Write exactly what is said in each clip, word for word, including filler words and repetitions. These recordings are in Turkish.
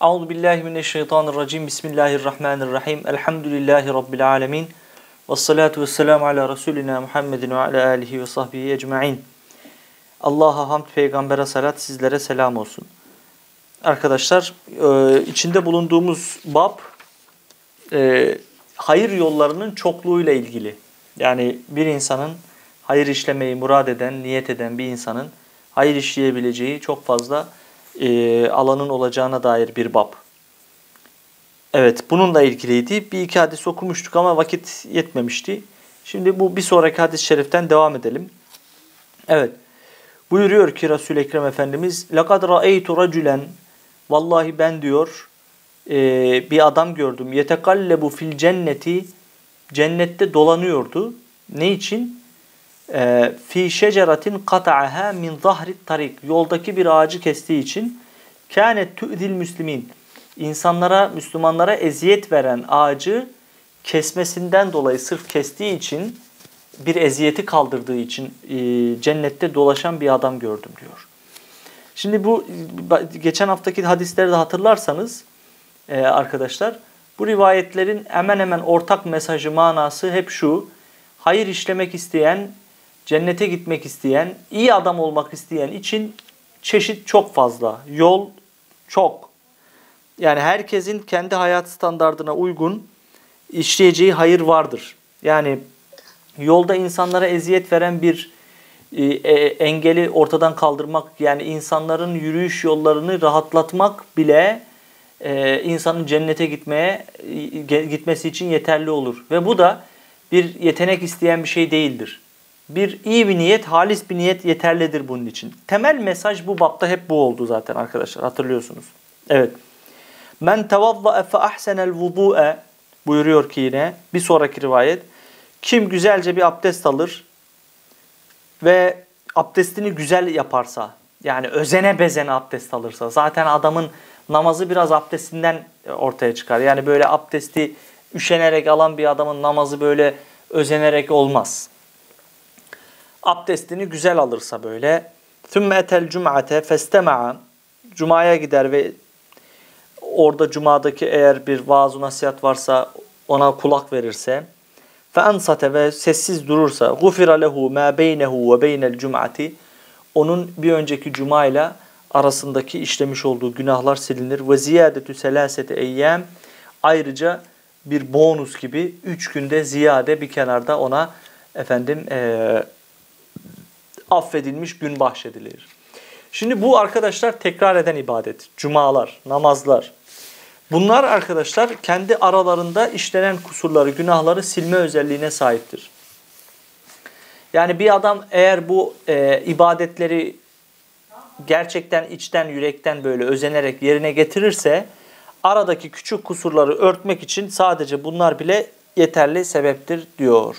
Euzu billahi mineşşeytanirracim. Bismillahirrahmanirrahim. Elhamdülillahi rabbil alamin. Ves salatu vesselamü ala Resulina Muhammedin ve ala alihi ve sahbihi ecmaîn. Allah'a hamd, peygambere salat, sizlere selam olsun. Arkadaşlar, içinde bulunduğumuz bab hayır yollarının çokluğuyla ilgili. Yani bir insanın hayır işlemeyi murad eden, niyet eden bir insanın hayır işleyebileceği çok fazla e, alanın olacağına dair bir bab. Evet, bununla ilgiliydi. Bir iki hadis okumuştuk ama vakit yetmemişti. Şimdi bu bir sonraki hadis-i şeriften devam edelim. Evet, buyuruyor ki Resul-i Ekrem Efendimiz, لَقَدْ رَأَيْتُ رَجُلًا Vallahi ben diyor, e, bir adam gördüm. يَتَقَلَّبُ fil cenneti Cennette dolanıyordu. Ne için? Fi şeceratin kata'aha min zahrit tarik. Yoldaki bir ağacı kestiği için. Kânet tu'zil müslimin. İnsanlara, Müslümanlara eziyet veren ağacı kesmesinden dolayı, sırf kestiği için, bir eziyeti kaldırdığı için cennette dolaşan bir adam gördüm diyor. Şimdi bu geçen haftaki hadisleri de hatırlarsanız arkadaşlar, bu rivayetlerin hemen hemen ortak mesajı, manası hep şu: hayır işlemek isteyen, cennete gitmek isteyen, iyi adam olmak isteyen için çeşit çok fazla, yol çok. Yani herkesin kendi hayat standardına uygun işleyeceği hayır vardır. Yani yolda insanlara eziyet veren bir e, engeli ortadan kaldırmak, yani insanların yürüyüş yollarını rahatlatmak bile e, insanın cennete gitmeye gitmesi için yeterli olur. Ve bu da bir yetenek isteyen bir şey değildir. Bir iyi bir niyet, halis bir niyet yeterlidir bunun için. Temel mesaj bu bapta hep bu oldu zaten arkadaşlar, hatırlıyorsunuz. Evet. Men tevazzae fe ahsenel vudu'e buyuruyor ki yine bir sonraki rivayet. Kim güzelce bir abdest alır ve abdestini güzel yaparsa, yani özene bezene abdest alırsa, zaten adamın namazı biraz abdestinden ortaya çıkar. Yani böyle abdesti üşenerek alan bir adamın namazı böyle özenerek olmaz. Abdestini güzel alırsa böyle. ثُمَّ اَتَى الْجُمْعَةَ فَاسْتَمَعَ Cuma'ya gider ve orada Cuma'daki eğer bir vaaz-ı nasihat varsa ona kulak verirse, فَاَنْصَتَ ve sessiz durursa, غُفِرَ لَهُ مَا بَيْنَهُ وَبَيْنَ الْجُمْعَةِ onun bir önceki Cuma ile arasındaki işlemiş olduğu günahlar silinir. وَزِيَادَةُ سَلَاسَةِ اَيَّامِ Ayrıca bir bonus gibi üç günde ziyade bir kenarda ona efendim e, affedilmiş gün bahşedilir. Şimdi bu arkadaşlar tekrar eden ibadet, cumalar, namazlar. Bunlar arkadaşlar kendi aralarında işlenen kusurları, günahları silme özelliğine sahiptir. Yani bir adam eğer bu e, ibadetleri gerçekten içten, yürekten böyle özenerek yerine getirirse, aradaki küçük kusurları örtmek için sadece bunlar bile yeterli sebeptir diyor.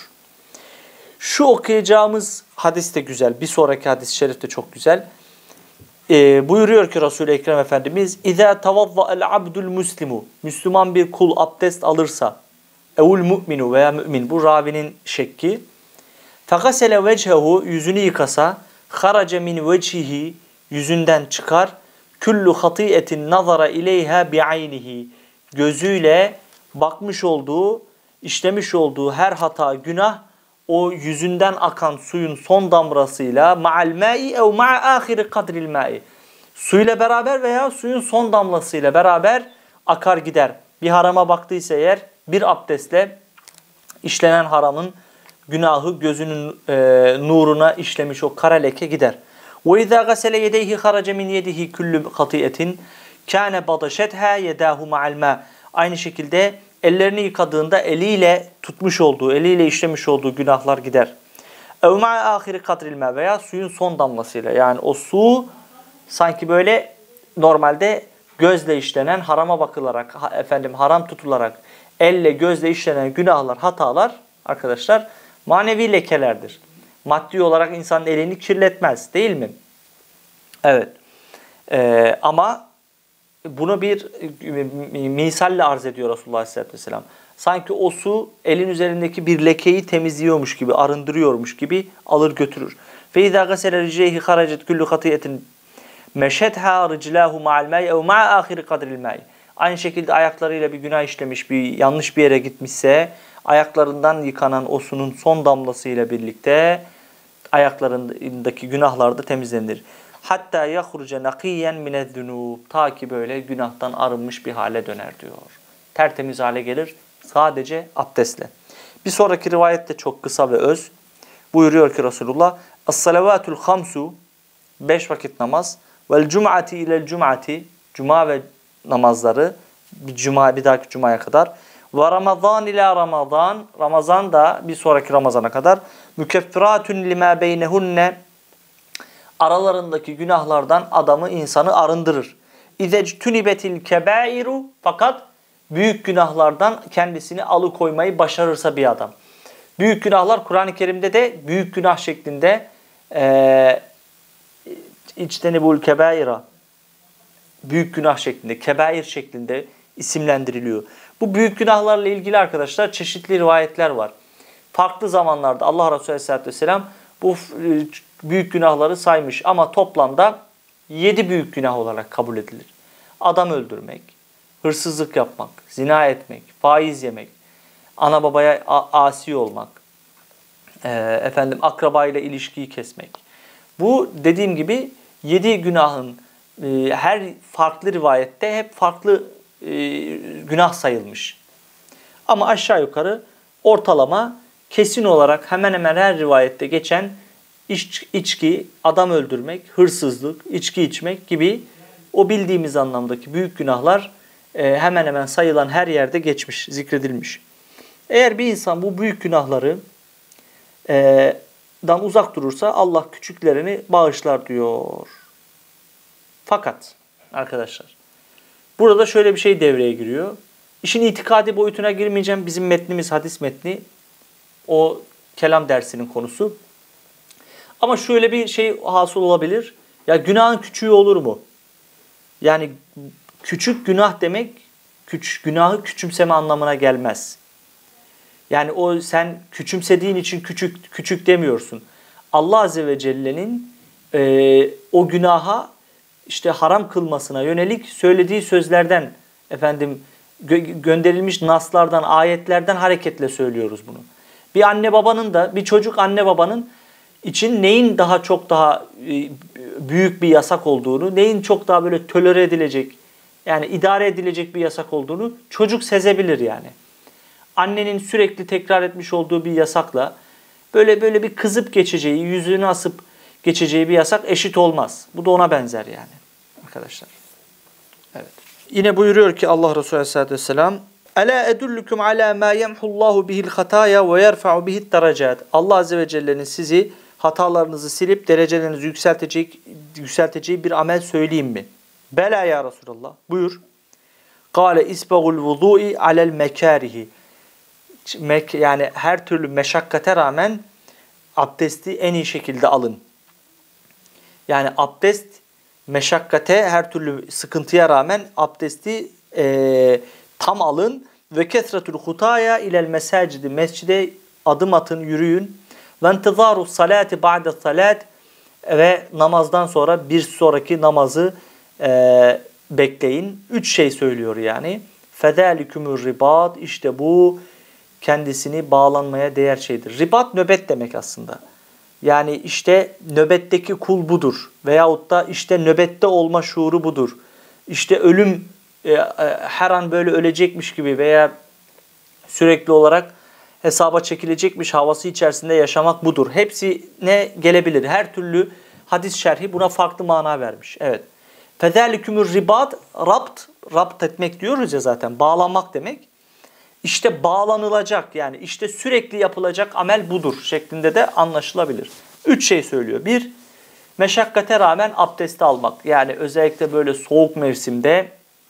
Şu okuyacağımız hadis de güzel. Bir sonraki hadis-i şerif de çok güzel. Ee, buyuruyor ki Resul-i Ekrem Efendimiz, İzâ tavazza'el abdul muslimu Müslüman bir kul abdest alırsa, evul mu'minu veya mümin, bu ravinin şekki. Fegasele vechehu yüzünü yıkasa, harace min vecihi yüzünden çıkar. Kullu hatiyetin nazara ileyha bi'aynihi gözüyle bakmış olduğu, işlemiş olduğu her hata, günah o yüzünden akan suyun son damlasıyla ma'al ma'i ev ma'a ahiri kadril ma'i suyla beraber veya suyun son damlasıyla beraber akar gider. Bir harama baktıysa eğer bir abdestle işlenen haramın günahı gözünün e, nuruna işlemiş o kara leke gider. وَاِذَا غَسَلَ يَدَيْهِ خَرَجَ مِنْ يَدِهِ كُلُّ خَطِيَةٍ كَانَ بَضَشَتْهَا يَدَاهُ مَعَ الْمَاءِ Aynı şekilde ellerini yıkadığında eliyle tutmuş olduğu, eliyle işlemiş olduğu günahlar gider. اَوْ مَعَ آخِرِ قَدْرِ الْمَاءِ Veya suyun son damlasıyla. Yani o su sanki böyle normalde gözle işlenen, harama bakılarak, efendim haram tutularak, elle gözle işlenen günahlar, hatalar arkadaşlar manevi lekelerdir. Maddi olarak insanın elini kirletmez, değil mi? Evet. Ee, ama bunu bir misalle arz ediyor Resulullah Aleyhisselatü Vesselam. Sanki o su elin üzerindeki bir lekeyi temizliyormuş gibi, arındırıyormuş gibi alır götürür. فَاِذَا غَسَلَ رِجْلَيْهِ خَرَجَتْ كُلُّ خَطِيَةٍ مَشَتْهَا رِجْلَاهُ مَعَ الْمَاءِ اَوْ مَعَ آخِرِ قَدْرِ الْمَاءِ Aynı şekilde ayaklarıyla bir günah işlemiş, bir yanlış bir yere gitmişse ayaklarından yıkanan o sunun son damlasıyla birlikte ayaklarındaki günahlar da temizlenir. Hatta yahruce nakiyen minezzunub, ta ki böyle günahtan arınmış bir hale döner diyor. Tertemiz hale gelir sadece abdestle. Bir sonraki rivayet de çok kısa ve öz. Buyuruyor ki Resulullah: "Es-salavatul hamsu", beş vakit namaz, "vel cum'ati ilel cum'ati", cuma ve namazları bir cuma bir dahaki cumaya kadar, "ve ramazan ila ramazan", Ramazan da bir sonraki Ramazana kadar, "mükeffiratun lima beynehunne", aralarındaki günahlardan adamı, insanı arındırır. "İzectunibetil kebairu", fakat büyük günahlardan kendisini alıkoymayı başarırsa bir adam. Büyük günahlar Kur'an-ı Kerim'de de büyük günah şeklinde e, İçtenibul kebaira, büyük günah şeklinde, kebair şeklinde isimlendiriliyor. Bu büyük günahlarla ilgili arkadaşlar çeşitli rivayetler var. Farklı zamanlarda Allah Resulü Aleyhisselatü Vesselam bu büyük günahları saymış ama toplamda yedi büyük günah olarak kabul edilir. Adam öldürmek, hırsızlık yapmak, zina etmek, faiz yemek, ana babaya asi olmak, e, efendim akrabayla ilişkiyi kesmek. Bu dediğim gibi yedi günahın e, her farklı rivayette hep farklı e, günah sayılmış. Ama aşağı yukarı ortalama kesin olarak hemen hemen her rivayette geçen iç, içki, adam öldürmek, hırsızlık, içki içmek gibi o bildiğimiz anlamdaki büyük günahlar e, hemen hemen sayılan her yerde geçmiş, zikredilmiş. Eğer bir insan bu büyük günahları e, dan uzak durursa Allah küçüklerini bağışlar diyor. Fakat arkadaşlar burada şöyle bir şey devreye giriyor. İşin itikadi boyutuna girmeyeceğim. Bizim metnimiz hadis metni. O kelam dersinin konusu. Ama şöyle bir şey hasıl olabilir. Ya günahın küçüğü olur mu? Yani küçük günah demek küçük günahı küçümseme anlamına gelmez. Yani o sen küçümsediğin için küçük küçük demiyorsun. Allah Azze ve Celle'nin e, o günaha işte haram kılmasına yönelik söylediği sözlerden, efendim gö- gönderilmiş naslardan, ayetlerden hareketle söylüyoruz bunu. Bir anne babanın da, bir çocuk anne babanın için neyin daha çok daha e, büyük bir yasak olduğunu, neyin çok daha böyle tolere edilecek, yani idare edilecek bir yasak olduğunu çocuk sezebilir yani. Annenin sürekli tekrar etmiş olduğu bir yasakla böyle böyle bir kızıp geçeceği, yüzünü asıp geçeceği bir yasak eşit olmaz. Bu da ona benzer yani arkadaşlar. Evet. Yine buyuruyor ki Allah Resulü Aleyhisselatü Vesselam: "Ela edullukum ala ma yemhullahu bihil hataya ve yerfa'u bihit derecat." Allah Azze ve Celle'nin sizi hatalarınızı silip derecelerinizi yükseltecek, yükselteceği bir amel söyleyeyim mi? Bela ya Resulallah. Buyur. Kale isbagul vudu'i alel mekarihi. Yani her türlü meşakkate rağmen abdesti en iyi şekilde alın. Yani abdest meşakkate, her türlü sıkıntıya rağmen abdesti e, tam alın. Ve kesretul hutaya ilel mesacidi, mescide adım atın, yürüyün. Ve intizaru salati ba'de salat, ve namazdan sonra bir sonraki namazı e, bekleyin. Üç şey söylüyor yani. Fedalikumur ribat, işte bu kendisini bağlanmaya değer şeydir. Ribat nöbet demek aslında. Yani işte nöbetteki kul budur. Veyahut da işte nöbette olma şuuru budur. İşte ölüm e, e, her an böyle ölecekmiş gibi veya sürekli olarak hesaba çekilecekmiş havası içerisinde yaşamak budur. Hepsine gelebilir. Her türlü hadis şerhi buna farklı mana vermiş. Evet. Fezâlikümür ribat, rabt, rabt etmek diyoruz ya zaten. Bağlanmak demek. İşte bağlanılacak, yani işte sürekli yapılacak amel budur şeklinde de anlaşılabilir. Üç şey söylüyor. Bir, meşakkate rağmen abdesti almak. Yani özellikle böyle soğuk mevsimde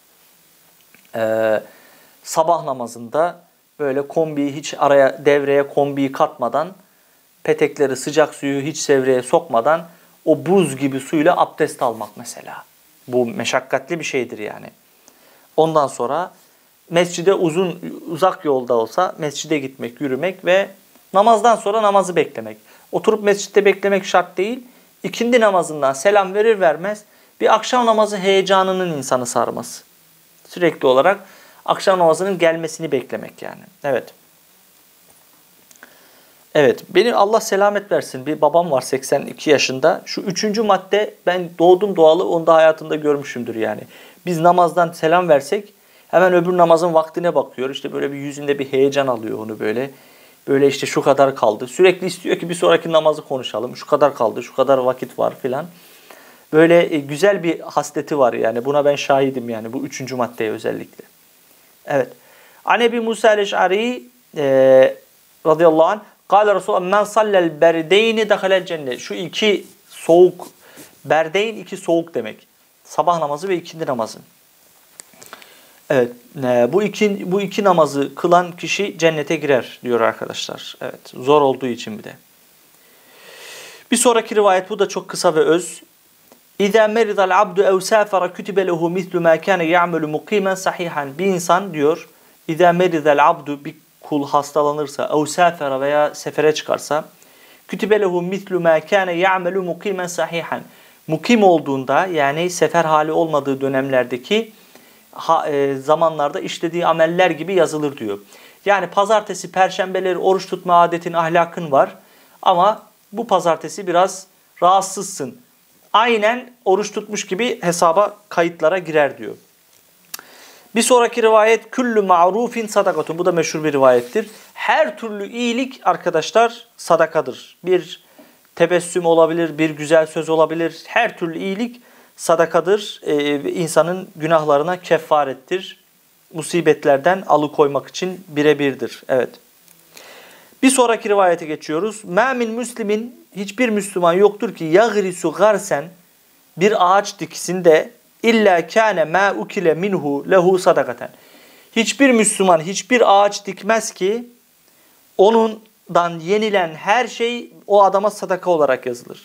e, sabah namazında böyle kombiyi hiç araya, devreye kombiyi katmadan, petekleri, sıcak suyu hiç devreye sokmadan o buz gibi suyla abdest almak mesela. Bu meşakkatli bir şeydir yani. Ondan sonra mescide uzun uzak yolda olsa mescide gitmek, yürümek ve namazdan sonra namazı beklemek. Oturup mescitte beklemek şart değil. İkindi namazından selam verir vermez bir akşam namazı heyecanının insanı sarması. Sürekli olarak akşam namazının gelmesini beklemek yani. Evet. Evet. Benim Allah selamet versin. Bir babam var seksen iki yaşında. Şu üçüncü madde ben doğdum doğalı onu da hayatımda görmüşümdür yani. Biz namazdan selam versek hemen öbür namazın vaktine bakıyor. İşte böyle bir yüzünde bir heyecan alıyor onu böyle. Böyle işte şu kadar kaldı. Sürekli istiyor ki bir sonraki namazı konuşalım. Şu kadar kaldı, şu kadar vakit var filan. Böyle güzel bir hasleti var yani. Buna ben şahidim yani bu üçüncü maddeye özellikle. Evet. An Ebi Musa el-Eş'ari e, radıyallahu anh Kâle Resulullah men sallel berdeyni dehalel cennet. Şu iki soğuk, berdeyn iki soğuk demek. Sabah namazı ve ikindi namazı. Evet, bu iki bu iki namazı kılan kişi cennete girer diyor arkadaşlar. Evet, zor olduğu için bir de. Bir sonraki rivayet bu da çok kısa ve öz. İza meridal abdu ev safara kutibe lehu mislu ma kana ya'malu muqimen sahihan. Bir insan diyor, İza meridal abdu bir kul hastalanırsa, ev safara veya sefere çıkarsa, kutibe lehu mislu ma kana ya'malu muqimen sahihan. Mukim olduğunda yani sefer hali olmadığı dönemlerdeki Ha, e, zamanlarda işlediği ameller gibi yazılır diyor. Yani pazartesi, perşembeleri oruç tutma adetin, ahlakın var. Ama bu pazartesi biraz rahatsızsın. Aynen oruç tutmuş gibi hesaba, kayıtlara girer diyor. Bir sonraki rivayet küllü ma'rufin sadakatun. Bu da meşhur bir rivayettir. Her türlü iyilik arkadaşlar sadakadır. Bir tebessüm olabilir, bir güzel söz olabilir. Her türlü iyilik sadakadır. Ee, insanın günahlarına kefarettir. Musibetlerden alıkoymak için birebirdir. Evet. Bir sonraki rivayete geçiyoruz. مَا مِنْ müslimin hiçbir Müslüman yoktur ki يَغْرِسُ غَرْسًا bir ağaç diksin de illa kâne mâ ukile minhu lehu sadakaten. Hiçbir Müslüman hiçbir ağaç dikmez ki onundan yenilen her şey o adama sadaka olarak yazılır.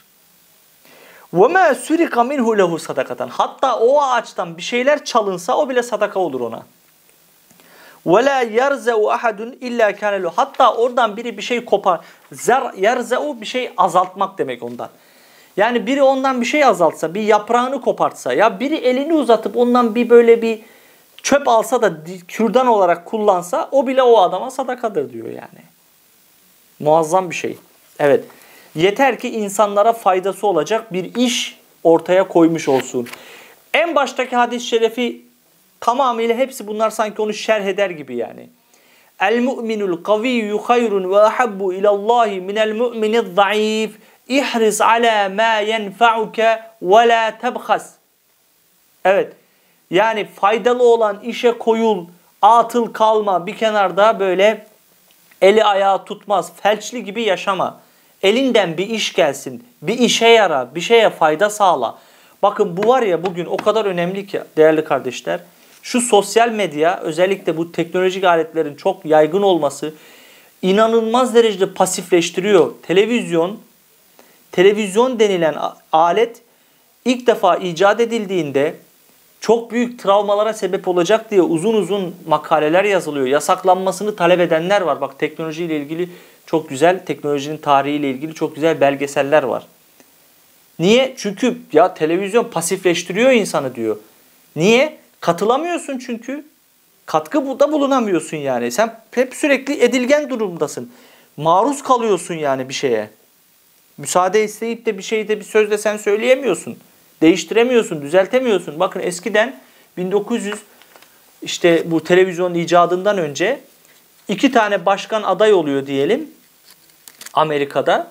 وَمَا سُرِقَ مِنْهُ لَهُ sadakaten. Hatta o ağaçtan bir şeyler çalınsa o bile sadaka olur ona. وَلَا يَرْزَعُ أَحَدٌ اِلَّا كَانَ لَهُ. Hatta oradan biri bir şey kopar. يَرْزَعُ bir şey azaltmak demek ondan. Yani biri ondan bir şey azaltsa, bir yaprağını kopartsa, ya biri elini uzatıp ondan bir böyle bir çöp alsa da kürdan olarak kullansa o bile o adama sadakadır diyor yani. Muazzam bir şey. Evet. Yeter ki insanlara faydası olacak bir iş ortaya koymuş olsun. En baştaki hadis-i şerifi tamamıyla hepsi bunlar sanki onu şerh eder gibi yani. El-mu'minul kaviyyu hayrun ve ahabbu ilallahi minel mu'miniz zayıf. İhris ala ma yenfa'uke ve la tebhas. Evet. Yani faydalı olan işe koyul, atıl kalma, bir kenarda böyle eli ayağı tutmaz, felçli gibi yaşama. Elinden bir iş gelsin, bir işe yara, bir şeye fayda sağla. Bakın bu var ya bugün o kadar önemli ki değerli kardeşler. Şu sosyal medya, özellikle bu teknolojik aletlerin çok yaygın olması inanılmaz derecede pasifleştiriyor. Televizyon, televizyon denilen alet ilk defa icat edildiğinde çok büyük travmalara sebep olacak diye uzun uzun makaleler yazılıyor. Yasaklanmasını talep edenler var. Bak teknolojiyle ilgili çok güzel, teknolojinin tarihiyle ilgili çok güzel belgeseller var. Niye? Çünkü ya televizyon pasifleştiriyor insanı diyor. Niye? Katılamıyorsun çünkü. Katkıda bulunamıyorsun yani. Sen hep sürekli edilgen durumdasın. Maruz kalıyorsun yani bir şeye. Müsaade isteyip de bir şeyde bir sözle sen söyleyemiyorsun. Değiştiremiyorsun, düzeltemiyorsun. Bakın eskiden bin dokuz yüz işte bu televizyon icadından önce iki tane başkan aday oluyor diyelim Amerika'da.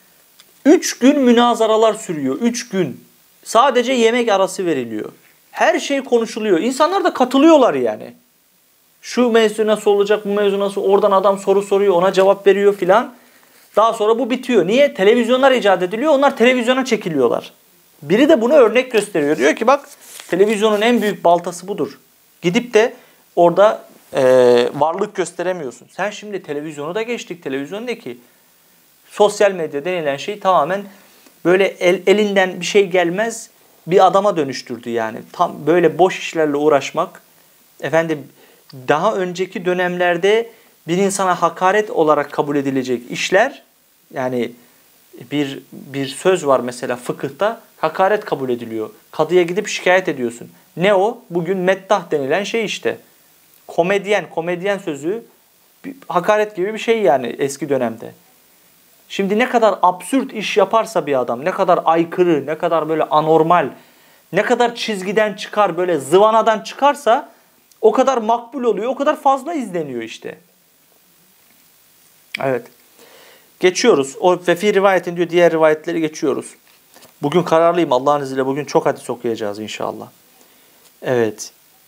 Üç gün münazaralar sürüyor. Üç gün. Sadece yemek arası veriliyor. Her şey konuşuluyor. İnsanlar da katılıyorlar yani. Şu mevzu nasıl olacak, bu mevzu nasıl? Oradan adam soru soruyor, ona cevap veriyor filan. Daha sonra bu bitiyor. Niye? Televizyonlar icat ediliyor. Onlar televizyona çekiliyorlar. Biri de bunu örnek gösteriyor. Diyor ki bak televizyonun en büyük baltası budur. Gidip de orada e, varlık gösteremiyorsun. Sen şimdi televizyonu da geçtik. Televizyon ne ki? Sosyal medya denilen şey tamamen böyle el, elinden bir şey gelmez bir adama dönüştürdü yani. Tam böyle boş işlerle uğraşmak. Efendim daha önceki dönemlerde bir insana hakaret olarak kabul edilecek işler yani bir bir söz var mesela fıkıhta, hakaret kabul ediliyor. Kadıya gidip şikayet ediyorsun. Ne o? Bugün meddah denilen şey işte. Komedyen, komedyen sözü bir hakaret gibi bir şey yani eski dönemde. Şimdi ne kadar absürt iş yaparsa bir adam, ne kadar aykırı, ne kadar böyle anormal, ne kadar çizgiden çıkar, böyle zıvanadan çıkarsa o kadar makbul oluyor, o kadar fazla izleniyor işte. Evet. Geçiyoruz. O Vefi rivayetin diyor, diğer rivayetleri geçiyoruz. Bugün kararlıyım Allah'ın izniyle. Bugün çok hadis okuyacağız inşallah. Evet.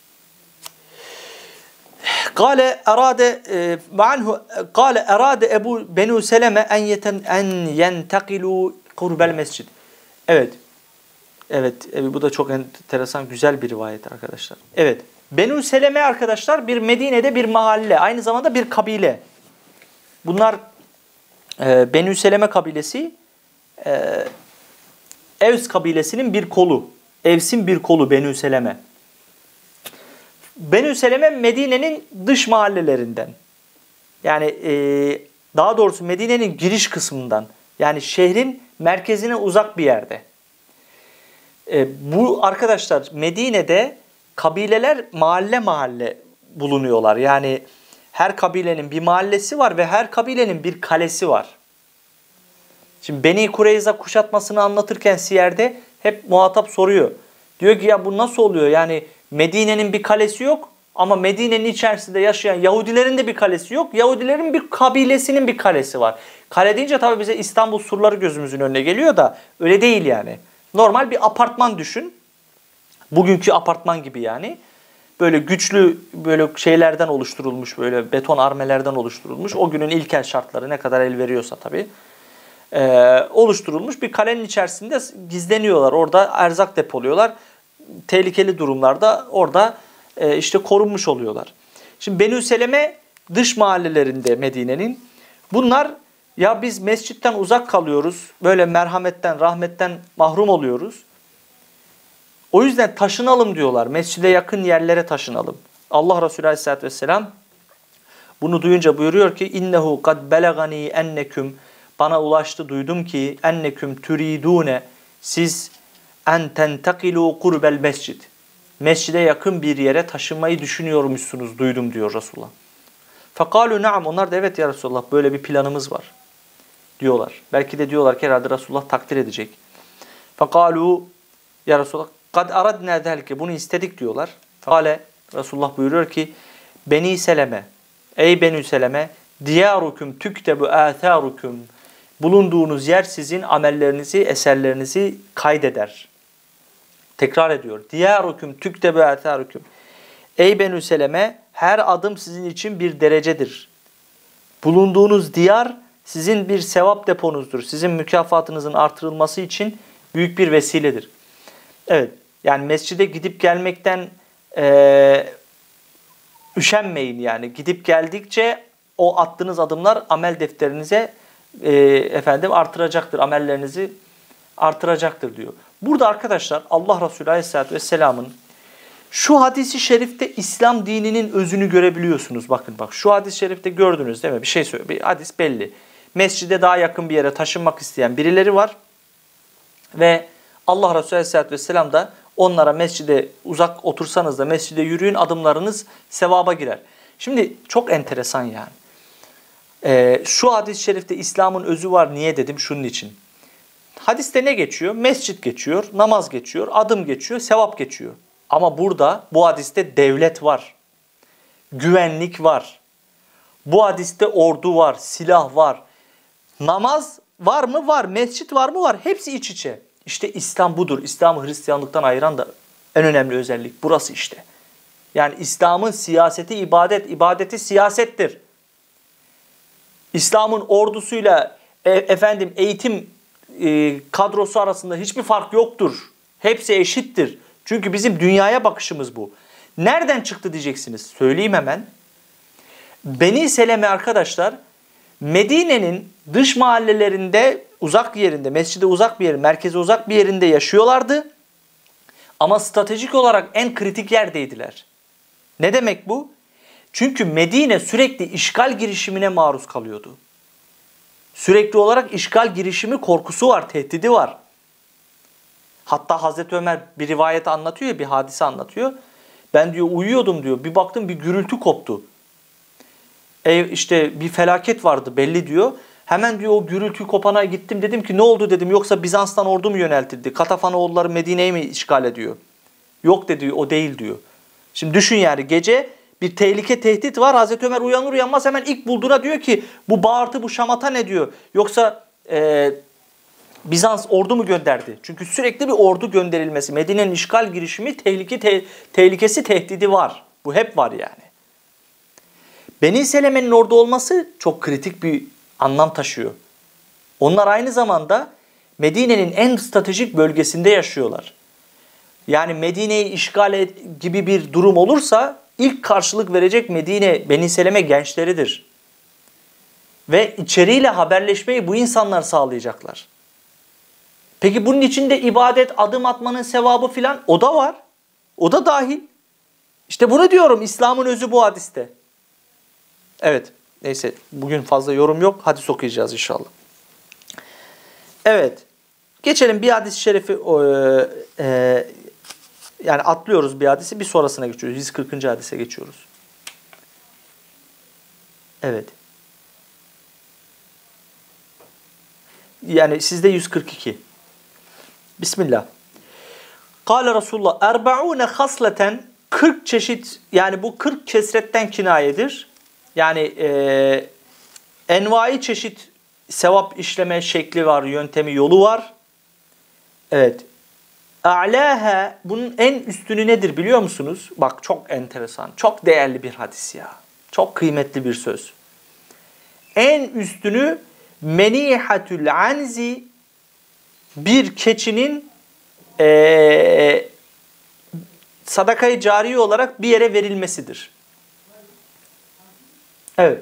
Kale erade ma'anhu kale erade Ebu Benu Seleme en yeten en yentekilu kurbel mescid. Evet. Evet, bu da çok enteresan, güzel bir rivayet arkadaşlar. Evet. Benu Seleme arkadaşlar bir Medine'de bir mahalle, aynı zamanda bir kabile. Bunlar e, Benu Seleme kabilesi e, Evs kabilesinin bir kolu. Evs'in bir kolu Benu Seleme. Benu Seleme Medine'nin dış mahallelerinden. Yani e, daha doğrusu Medine'nin giriş kısmından. Yani şehrin merkezine uzak bir yerde. E, bu arkadaşlar Medine'de kabileler mahalle mahalle bulunuyorlar. Yani her kabilenin bir mahallesi var ve her kabilenin bir kalesi var. Şimdi Beni Kureyza kuşatmasını anlatırken Siyer'de hep muhatap soruyor. Diyor ki ya bu nasıl oluyor? Yani Medine'nin bir kalesi yok ama Medine'nin içerisinde yaşayan Yahudilerin de bir kalesi yok. Yahudilerin bir kabilesinin bir kalesi var. Kale deyince tabii bize İstanbul surları gözümüzün önüne geliyor da öyle değil yani. Normal bir apartman düşün. Bugünkü apartman gibi yani. Böyle güçlü böyle şeylerden oluşturulmuş, böyle beton armelerden oluşturulmuş. O günün ilkel şartları ne kadar el veriyorsa tabii. Ee, oluşturulmuş bir kalenin içerisinde gizleniyorlar. Orada erzak depoluyorlar. Tehlikeli durumlarda orada e, işte korunmuş oluyorlar. Şimdi Benu Seleme dış mahallelerinde Medine'nin. Bunlar ya biz mescitten uzak kalıyoruz. Böyle merhametten, rahmetten mahrum oluyoruz. O yüzden taşınalım diyorlar. Mescide yakın yerlere taşınalım. Allah Resulü Aleyhisselatü Vesselam bunu duyunca buyuruyor ki innehu kad belagani enneküm, bana ulaştı, duydum ki enneküm turidune, siz en tentekilu kurbel mescid, mescide yakın bir yere taşınmayı düşünüyormuşsunuz, duydum diyor Resulullah. Fekalu na'am, onlar da evet ya Resulullah böyle bir planımız var diyorlar. Belki de diyorlar ki herhalde Resulullah takdir edecek. Fekalu ya Resulullah kad aradna zelke, bunu istedik diyorlar. Fekale, Resulullah buyuruyor ki Beni Seleme, ey Beni Seleme, diyarukum tüktebu atharukum, bulunduğunuz yer sizin amellerinizi, eserlerinizi kaydeder. Tekrar ediyor. Diyarukum tüktebu atharukum. Ey Beni Seleme, her adım sizin için bir derecedir. Bulunduğunuz diyar sizin bir sevap deponuzdur. Sizin mükafatınızın artırılması için büyük bir vesiledir. Evet, yani mescide gidip gelmekten e, üşenmeyin yani. Gidip geldikçe o attığınız adımlar amel defterinize e, efendim artıracaktır. Amellerinizi artıracaktır diyor. Burada arkadaşlar Allah Resulü Aleyhisselatü Vesselam'ın şu hadisi şerifte İslam dininin özünü görebiliyorsunuz. Bakın bak şu hadis-i şerifte gördünüz değil mi? Bir şey söylüyor. Bir hadis belli. Mescide daha yakın bir yere taşınmak isteyen birileri var. Ve Allah Resulü Aleyhisselatü Vesselam da onlara mescide uzak otursanız da mescide yürüyün, adımlarınız sevaba girer. Şimdi çok enteresan yani. Ee, şu hadis-i şerifte İslam'ın özü var. Niye dedim? Şunun için. Hadiste ne geçiyor? Mescit geçiyor, namaz geçiyor, adım geçiyor, sevap geçiyor. Ama burada bu hadiste devlet var. Güvenlik var. Bu hadiste ordu var, silah var. Namaz var mı? Var. Mescit var mı? Var. Hepsi iç içe. İşte İslam budur. İslam'ı Hristiyanlıktan ayıran da en önemli özellik burası işte. Yani İslam'ın siyaseti ibadet, ibadeti siyasettir. İslam'ın ordusuyla e, efendim eğitim e, kadrosu arasında hiçbir fark yoktur. Hepsi eşittir. Çünkü bizim dünyaya bakışımız bu. Nereden çıktı diyeceksiniz. Söyleyeyim hemen. Beni Seleme arkadaşlar Medine'nin dış mahallelerinde uzak bir yerinde, mescide uzak bir yerin, merkeze uzak bir yerinde yaşıyorlardı. Ama stratejik olarak en kritik yerdeydiler. Ne demek bu? Çünkü Medine sürekli işgal girişimine maruz kalıyordu. Sürekli olarak işgal girişimi korkusu var, tehdidi var. Hatta Hazreti Ömer bir rivayet anlatıyor ya, bir hadise anlatıyor. Ben diyor uyuyordum diyor. Bir baktım bir gürültü koptu. E işte bir felaket vardı belli diyor. Hemen diyor o gürültü kopana gittim, dedim ki ne oldu dedim, yoksa Bizans'tan ordu mu yöneltildi? Katafanoğulları Medine'yi mi işgal ediyor? Yok dedi, o değil diyor. Şimdi düşün yani, gece bir tehlike, tehdit var. Hazreti Ömer uyanır uyanmaz hemen ilk bulduğuna diyor ki bu bağırtı, bu şamata ne diyor? Yoksa e, Bizans ordu mu gönderdi? Çünkü sürekli bir ordu gönderilmesi, Medine'nin işgal girişimi, tehlike, te, tehlikesi, tehdidi var. Bu hep var yani. Beni Seleme'nin orada olması çok kritik bir anlam taşıyor. Onlar aynı zamanda Medine'nin en stratejik bölgesinde yaşıyorlar. Yani Medine'yi işgal et gibi bir durum olursa ilk karşılık verecek Medine, Beni Seleme gençleridir. Ve içeriğiyle haberleşmeyi bu insanlar sağlayacaklar. Peki bunun içinde ibadet, adım atmanın sevabı filan, o da var. O da dahil. İşte bunu diyorum, İslam'ın özü bu hadiste. Evet, neyse bugün fazla yorum yok. Hadis okuyacağız inşallah. Evet, geçelim bir hadis-i şerifi, e, e, yani atlıyoruz bir hadisi, bir sonrasına geçiyoruz. yüz kırkıncı hadise geçiyoruz. Evet. Yani sizde yüz kırk iki. Bismillah. Kâle Resulullah erba'ûne hasleten, kırk çeşit, yani bu kırk kesretten kinayedir. Yani e, envai çeşit sevap işleme şekli var, yöntemi, yolu var. Evet. A'lâhe, bunun en üstünü nedir biliyor musunuz? Bak çok enteresan, çok değerli bir hadis ya. Çok kıymetli bir söz. En üstünü menihatül anzi, bir keçinin e, sadakayı cari olarak bir yere verilmesidir. Evet.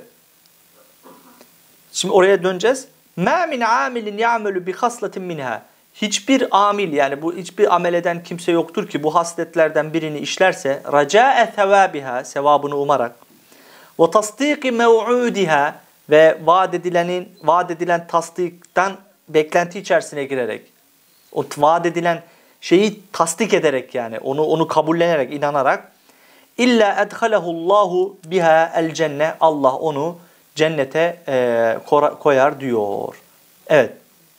Şimdi oraya döneceğiz. مَا مِنْ عَامِلٍ يَعْمَلُ بِخَصْلَةٍ مِنْهَا. Hiçbir amil, yani bu hiçbir amel eden kimse yoktur ki bu hasletlerden birini işlerse رَجَاءَ ثَوَابِهَا, sevabını umarak, وَتَصْدِيقِ مَوْعُودِهَا, ve vaat edilenin, vaat edilen tasdikten beklenti içerisine girerek, o vaat edilen şeyi tasdik ederek, yani onu onu kabullenerek, inanarak, illa edhalehullahu biha el cennet, Allah onu cennete e, koyar diyor. Evet.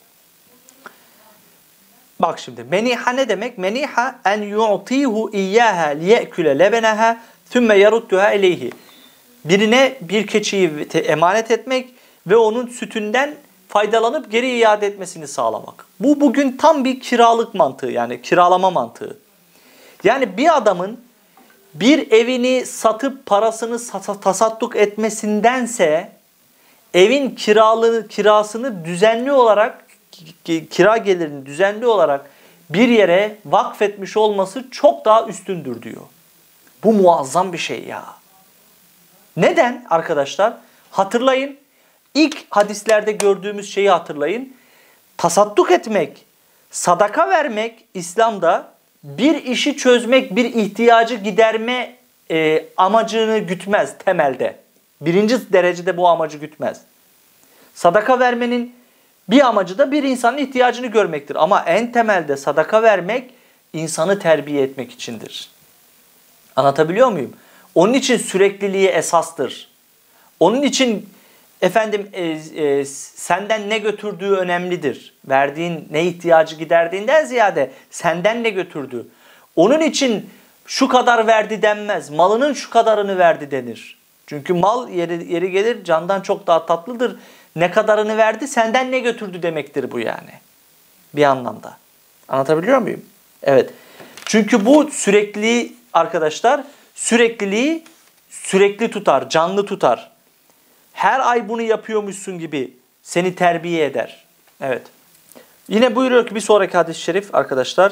Bak şimdi meniha ne demek? Meniha en yu'tihu iyyaha liyekule lebenaha thumma yarudduha ileyhi. Birine bir keçiyi emanet etmek ve onun sütünden faydalanıp geri iade etmesini sağlamak. Bu bugün tam bir kiralık mantığı, yani kiralama mantığı. Yani bir adamın bir evini satıp parasını tasadduk etmesindense evin kiralı, kirasını düzenli olarak, kira gelirini düzenli olarak bir yere vakfetmiş olması çok daha üstündür diyor. Bu muazzam bir şey ya. Neden arkadaşlar? Hatırlayın. İlk hadislerde gördüğümüz şeyi hatırlayın. Tasadduk etmek, sadaka vermek İslam'da bir işi çözmek, bir ihtiyacı giderme e, amacını gütmez temelde. Birinci derecede bu amacı gütmez. Sadaka vermenin bir amacı da bir insanın ihtiyacını görmektir. Ama en temelde sadaka vermek insanı terbiye etmek içindir. Anlatabiliyor muyum? Onun için sürekliliği esastır. Onun için efendim e, e, senden ne götürdüğü önemlidir. Verdiğin ne ihtiyacı giderdiğinden ziyade senden ne götürdü. Onun için şu kadar verdi denmez. Malının şu kadarını verdi denir. Çünkü mal yeri, yeri gelir candan çok daha tatlıdır. Ne kadarını verdi, senden ne götürdü demektir bu yani. Bir anlamda. Anlatabiliyor muyum? Evet. Çünkü bu sürekli arkadaşlar, sürekliliği sürekli tutar, canlı tutar. Her ay bunu yapıyormuşsun gibi seni terbiye eder. Evet. Yine buyuruyor ki bir sonraki hadis-i şerif arkadaşlar.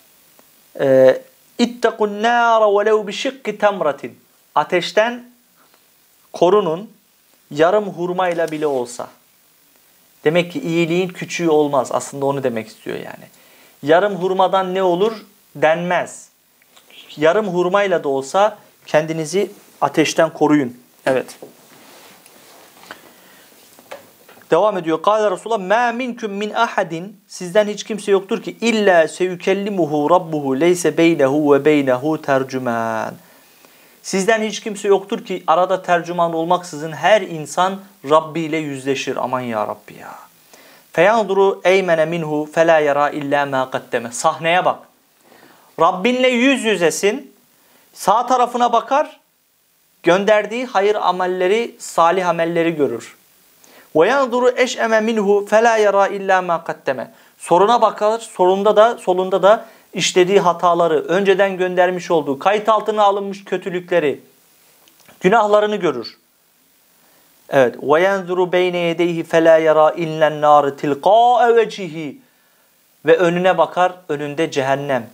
İttekun nâre velev bişikki temratin. Ateşten korunun, yarım hurmayla bile olsa. Demek ki iyiliğin küçüğü olmaz. Aslında onu demek istiyor yani. Yarım hurmadan ne olur denmez. Yarım hurmayla da olsa kendinizi ateşten koruyun. Evet. Devam ediyor. Kâle Resulullah mâ minküm min ahadin, sizden hiç kimse yoktur ki illa seyükellimuhu rabbuhu leyse beynehu ve beynehu tercüman. Sizden hiç kimse yoktur ki arada tercüman olmaksızın her insan Rabbi ile yüzleşir. Aman ya Rabbi ya. Feyanduru eymene minhu felâ yara illa mâ kaddeme. Sahneye bak. Rabbinle yüz yüzesin. Sağ tarafına bakar. Gönderdiği hayır amelleri, salih amelleri görür. وَيَنْظُرُ اَشْأَمَ مِنْهُ فَلَا يَرَى اِلَّا مَا قَدَّمَ. Soruna bakar, solunda da, solunda da işlediği hataları, önceden göndermiş olduğu, kayıt altına alınmış kötülükleri, günahlarını görür. Evet. وَيَنْظُرُ بَيْنَ يَدَيْهِ فَلَا يَرَى اِلَّا النَّارِ تِلْقَاءَ وَجِهِ. Ve önüne bakar, önünde cehennem.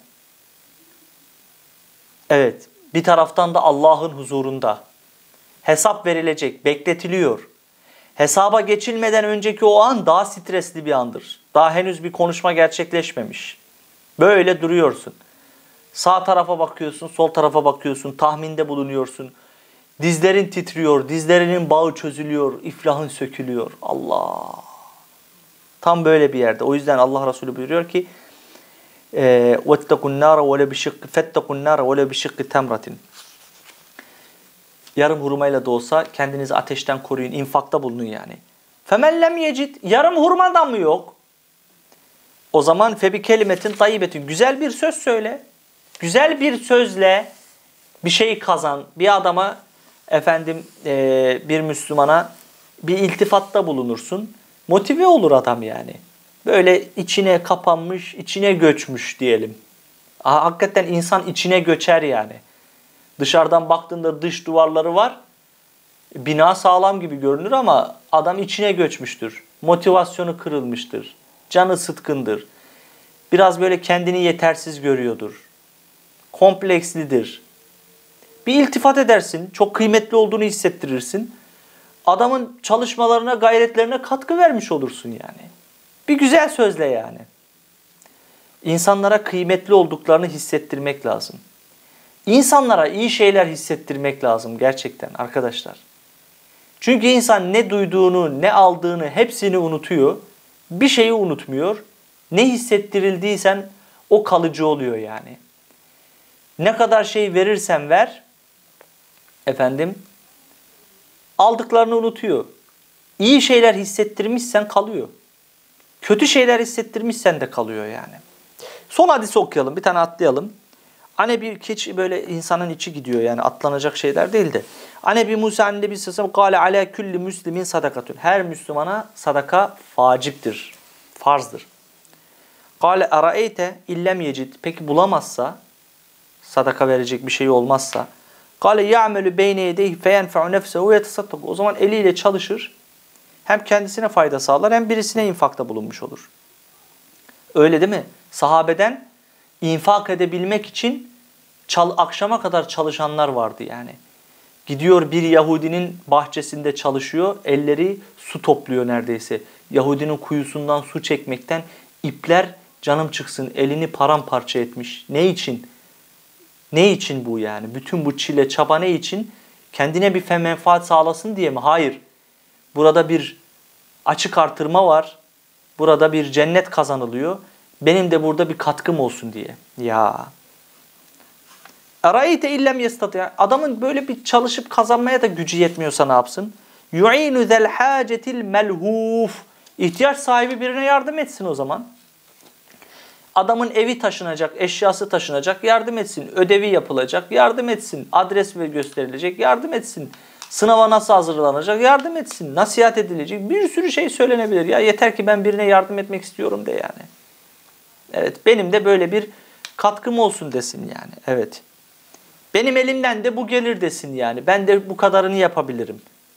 Evet. Bir taraftan da Allah'ın huzurunda. Hesap verilecek, bekletiliyor. Hesaba geçilmeden önceki o an daha stresli bir andır. Daha henüz bir konuşma gerçekleşmemiş. Böyle duruyorsun. Sağ tarafa bakıyorsun, sol tarafa bakıyorsun, tahminde bulunuyorsun. Dizlerin titriyor, dizlerinin bağı çözülüyor, iflahın sökülüyor. Allah! Tam böyle bir yerde. O yüzden Allah Resulü buyuruyor ki وَاتَّقُوا النَّارَ وَلَا بِشِقِّ فَاتَّقُوا النَّارَ وَلَا بِشِقِّ تَمْرَةٍ. Yarım hurmayla da olsa kendinizi ateşten koruyun, infakta bulunun yani. فَمَنْ لَمْ يَجِدْ. Yarım hurmadan mı yok? O zaman febi kelimetin tayyibetin. Güzel bir söz söyle. Güzel bir sözle bir şey kazan. Bir adama, efendim e, bir Müslümana bir iltifatta bulunursun. Motive olur adam yani. Böyle içine kapanmış, içine göçmüş diyelim. Aa, hakikaten insan içine göçer yani. Dışarıdan baktığında dış duvarları var. Bina sağlam gibi görünür ama adam içine göçmüştür. Motivasyonu kırılmıştır. Canı sıtkındır. Biraz böyle kendini yetersiz görüyordur. Komplekslidir. Bir iltifat edersin. Çok kıymetli olduğunu hissettirirsin. Adamın çalışmalarına, gayretlerine katkı vermiş olursun yani. Bir güzel sözle yani. İnsanlara kıymetli olduklarını hissettirmek lazım. İnsanlara iyi şeyler hissettirmek lazım gerçekten arkadaşlar. Çünkü insan ne duyduğunu, ne aldığını hepsini unutuyor. Bir şeyi unutmuyor. Ne hissettirildiysen o kalıcı oluyor yani. Ne kadar şey verirsen ver, efendim, aldıklarını unutuyor. İyi şeyler hissettirmişsen kalıyor. Kötü şeyler hissettirmişsen de kalıyor yani. Son hadisi okuyalım. Bir tane atlayalım. Hani bir keçi böyle insanın içi gidiyor yani atlanacak şeyler değil de. Hani bir Musa Nebi Sallallahu kâle alâ külli müslimin sadakatun. Her Müslümana sadaka vaciptir, farzdır. Kâle araeyte illem yecid. Peki bulamazsa, sadaka verecek bir şey olmazsa. Kâle ya'melü beyne yedeyhi feyenfe'u nefsehu ve yetesadduk. O zaman eliyle çalışır. Hem kendisine fayda sağlar hem birisine infakta bulunmuş olur. Öyle değil mi? Sahabeden infak edebilmek için çal, akşama kadar çalışanlar vardı yani. Gidiyor bir Yahudinin bahçesinde çalışıyor. Elleri su topluyor neredeyse. Yahudinin kuyusundan su çekmekten ipler canım çıksın elini paramparça etmiş. Ne için? Ne için bu yani? Bütün bu çile çaba ne için? Kendine bir menfaat sağlasın diye mi? Hayır. Burada bir açık artırma var. Burada bir cennet kazanılıyor. Benim de burada bir katkım olsun diye. Ya. Arayte illem yestati. Adamın böyle bir çalışıp kazanmaya da gücü yetmiyorsa ne yapsın? Yu'inu zel hacetil melhuf. İhtiyaç sahibi birine yardım etsin o zaman. Adamın evi taşınacak, eşyası taşınacak, yardım etsin. Ödevi yapılacak, yardım etsin. Adres gösterilecek, yardım etsin. Sınava nasıl hazırlanacak, yardım etsin. Nasihat edilecek, bir sürü şey söylenebilir. Ya yeter ki ben birine yardım etmek istiyorum de yani. Evet, benim de böyle bir katkım olsun desin yani. Evet. Benim elimden de bu gelir desin yani. Ben de bu kadarını yapabilirim.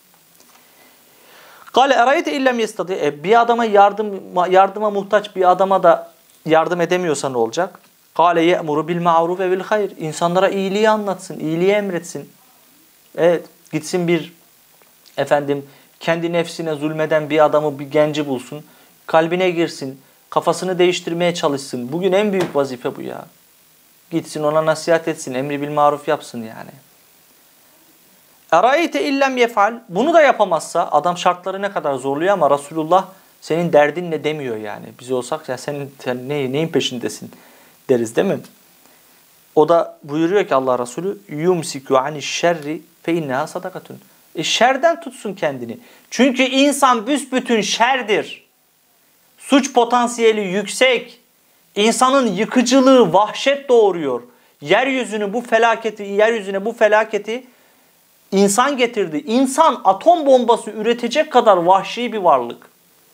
Kale erayete illem yestadi. E, bir adama yardım yardıma muhtaç bir adama da yardım edemiyorsa ne olacak? Kale ye'muru bil ma'ruf ve bil hayr. İnsanlara iyiliği anlatsın, iyiliği emretsin. Evet, gitsin bir efendim kendi nefsine zulmeden bir adamı, bir genci bulsun. Kalbine girsin, kafasını değiştirmeye çalışsın. Bugün en büyük vazife bu ya. Gitsin ona nasihat etsin, emri bil maruf yapsın yani. Eraeyte illem yefal. Bunu da yapamazsa adam şartları ne kadar zorluyor ama Resulullah senin derdin ne demiyor yani. Biz olsak ya senin, sen ne, neyin peşindesin deriz değil mi? O da buyuruyor ki Allah Resulü yumsiku ani şerri fe inneha sadakatun. E şerden tutsun kendini. Çünkü insan büsbütün şerdir. Suç potansiyeli yüksek. İnsanın yıkıcılığı vahşet doğuruyor. Yeryüzünü bu felaketi, yeryüzüne bu felaketi insan getirdi. İnsan atom bombası üretecek kadar vahşi bir varlık.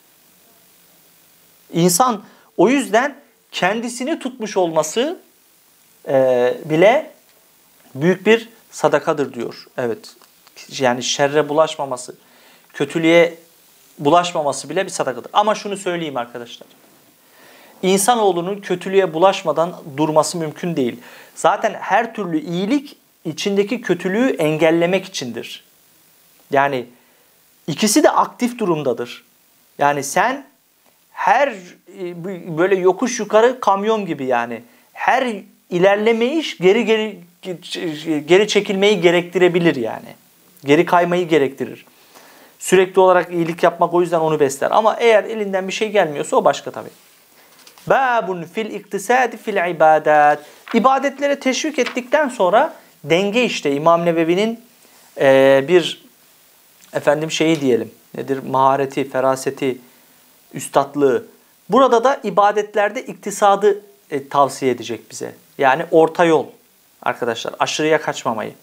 İnsan o yüzden kendisini tutmuş olması e, bile büyük bir sadakadır diyor. Evet. Yani şerre bulaşmaması, kötülüğe bulaşmaması bile bir sadakadır. Ama şunu söyleyeyim arkadaşlar. İnsanoğlunun kötülüğe bulaşmadan durması mümkün değil. Zaten her türlü iyilik içindeki kötülüğü engellemek içindir. Yani ikisi de aktif durumdadır. Yani sen her böyle yokuş yukarı kamyon gibi yani her ilerlemeyiş geri geri geri çekilmeyi gerektirebilir yani. Geri kaymayı gerektirir. Sürekli olarak iyilik yapmak o yüzden onu besler. Ama eğer elinden bir şey gelmiyorsa o başka tabii. Babun fil iktisadi fil ibadat. İbadetlere teşvik ettikten sonra denge işte İmam Nevevi'nin e, bir efendim şeyi diyelim. Nedir? Mahareti, feraseti, üstatlığı. Burada da ibadetlerde iktisadı e, tavsiye edecek bize. Yani orta yol arkadaşlar. Aşırıya kaçmamayı.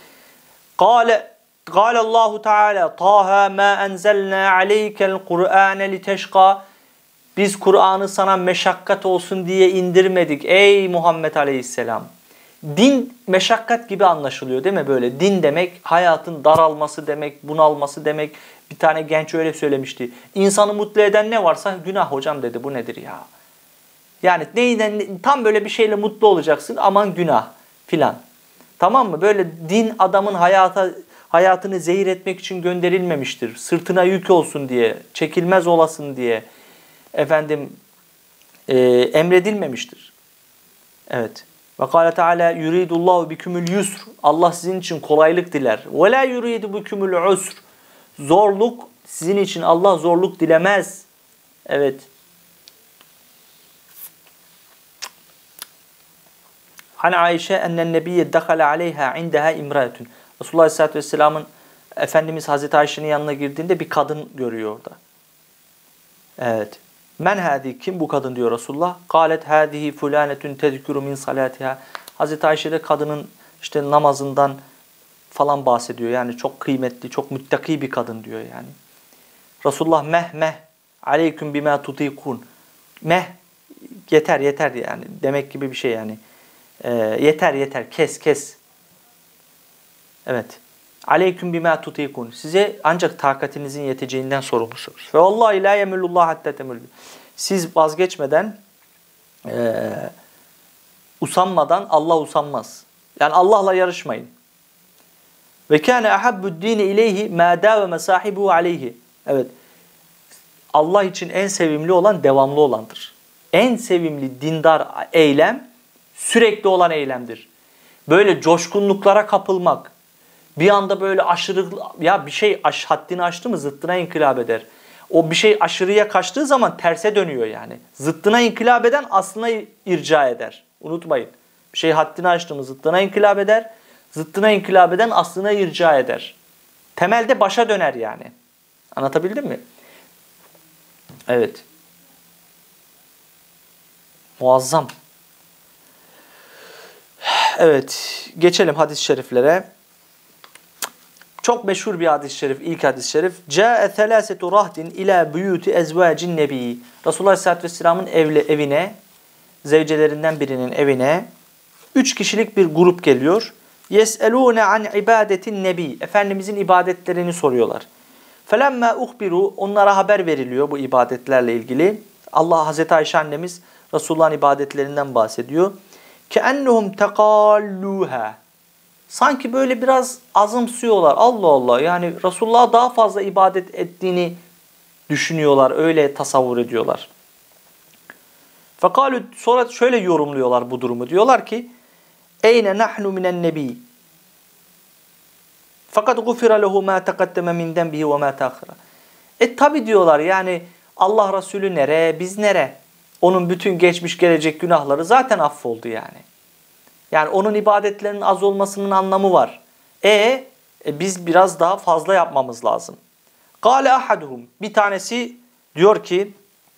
Kale قال الله تعالى طه ما أنزلنا عليك القرآن لتشقى. Biz Kur'an'ı sana meşakkat olsun diye indirmedik ey Muhammed Aleyhisselam. Din meşakkat gibi anlaşılıyor değil mi böyle? Din demek hayatın daralması demek, bunalması demek. Bir tane genç öyle söylemişti. İnsanı mutlu eden ne varsa günah hocam dedi. Bu nedir ya? Yani neyden tam böyle bir şeyle mutlu olacaksın aman günah filan. Tamam mı? Böyle din adamın hayata hayatını zehir etmek için gönderilmemiştir. Sırtına yük olsun diye, çekilmez olasın diye efendim e, emredilmemiştir. Evet. Ve kâle Teala yuridullahu bikumul yusr. Allah sizin için kolaylık diler. Ve la yuridu bikumul usr. Zorluk sizin için Allah zorluk dilemez. Evet. Hani Ayşe ennen nebiyye dekhala aleyha indeha imraetun. Resulullah Aleyhisselatü Vesselam'ın Efendimiz Hazreti Ayşe'nin yanına girdiğinde bir kadın görüyor orada. Evet. Men hadi kim bu kadın diyor Resulullah. Kalet hadihi fulanetun tezkuru min salatiha. Hazreti Ayşe de kadının işte namazından falan bahsediyor. Yani çok kıymetli, çok müttaki bir kadın diyor yani. Resulullah meh meh aleyküm bima tutikun. Meh yeter yeter yani demek gibi bir şey yani. Ee, yeter yeter kes kes. Evet. Aleyküm bima tutikun. Size ancak takatinizin yeteceğinden sorumlusunuz. Ve vallahi la yemulullah hatta temul. Siz vazgeçmeden e, usanmadan Allah usanmaz. Yani Allah'la yarışmayın. Ve kâne ahabbud dîne ileyhi mâ dâveme sahibuhu aleyhi. Evet. Allah için en sevimli olan devamlı olandır. En sevimli dindar eylem sürekli olan eylemdir. Böyle coşkunluklara kapılmak, bir anda böyle aşırı ya bir şey aş, haddini aştı mı zıttına inkılap eder. O bir şey aşırıya kaçtığı zaman terse dönüyor yani. Zıttına inkılap eden aslına irca eder. Unutmayın. Bir şey haddini aştı mı zıttına inkılap eder. Zıttına inkılap eden aslına irca eder. Temelde başa döner yani. Anlatabildim mi? Evet. Muazzam. Evet. Geçelim hadis-i şeriflere. Çok meşhur bir hadis-i şerif, ilk hadis-i şerif. Câe thelâsetu rahdin ilâ buyûti ezvâcin nebî. Resulullah Aleyhisselatü Vesselam'ın evle, evine, zevcelerinden birinin evine üç kişilik bir grup geliyor. Yes'elûne an ibâdetin nebî. Efendimizin ibadetlerini soruyorlar. Felemmâ uhbiru. Onlara haber veriliyor bu ibadetlerle ilgili. Allah Hazreti Ayşe annemiz Resulullah'ın ibadetlerinden bahsediyor. Keennuhum tekallûhâ. Sanki böyle biraz azımsıyorlar. Allah Allah yani Resulullah'a daha fazla ibadet ettiğini düşünüyorlar. Öyle tasavvur ediyorlar. Fakalü sonra şöyle yorumluyorlar bu durumu. Diyorlar ki Eyne nahnu minen nebi. Fakat gufira lehu ma taqaddeme min denbihi ve ma ta'akhara. E tabi diyorlar yani Allah Resulü nere, biz nere? Onun bütün geçmiş gelecek günahları zaten affoldu yani. Yani onun ibadetlerinin az olmasının anlamı var. E, e biz biraz daha fazla yapmamız lazım. Kâle ahaduhum. Bir tanesi diyor ki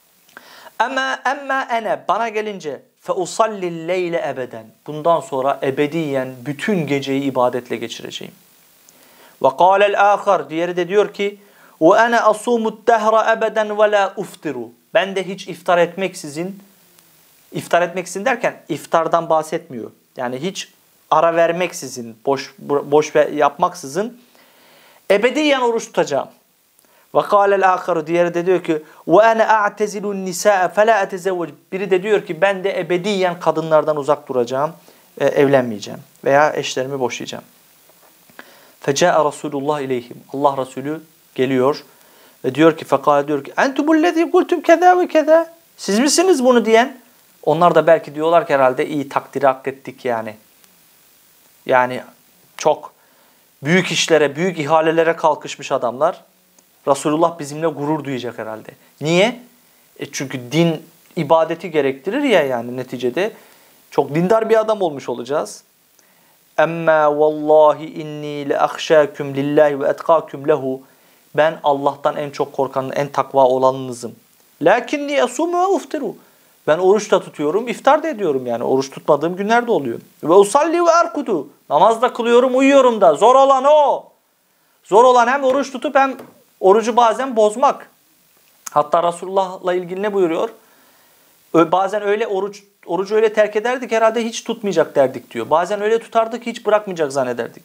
Ama emma ene bana gelince fe usallil leyle ebeden. Bundan sonra ebediyen bütün geceyi ibadetle geçireceğim. Ve kâlel âkhar. Diğeri de diyor ki ve ene asumut dehra ebeden ve la uftiru. Ben de hiç iftar etmeksizin, iftar etmeksizin derken iftardan bahsetmiyor. Yani hiç ara vermeksizin, boş boş yapmaksızın ebediyen oruç tutacağım. Ve kâlel âkharu. Diğeri de diyor ki ve ene a'tezilun nisâe fe lâ etezevvec. Biri de diyor ki ben de ebediyen kadınlardan uzak duracağım, e, evlenmeyeceğim veya eşlerimi boşayacağım. Fecâe Resulullah ileyhim. Allah Resulü geliyor ve diyor ki fekâle diyor ki entumullezî kultum keza ve keza. Siz misiniz bunu diyen? Onlar da belki diyorlar ki herhalde iyi takdiri hak ettik yani. Yani çok büyük işlere, büyük ihalelere kalkışmış adamlar. Resulullah bizimle gurur duyacak herhalde. Niye? E çünkü din ibadeti gerektirir ya yani neticede. Çok dindar bir adam olmuş olacağız. Emmâ vallahi inni le ahşâküm lillahi ve etkâküm lehu. Ben Allah'tan en çok korkan, en takva olanınızım. Lakinni yasumu ve uftiru. Ben oruç da tutuyorum, iftar da ediyorum yani. Oruç tutmadığım günler de oluyor. Ve usalli ve erkudu. Namaz da kılıyorum, uyuyorum da. Zor olan o. Zor olan hem oruç tutup hem orucu bazen bozmak. Hatta Resulullah'la ilgili ne buyuruyor? Bazen öyle oruç orucu öyle terk ederdik herhalde hiç tutmayacak derdik diyor. Bazen öyle tutardık hiç bırakmayacak zannederdik.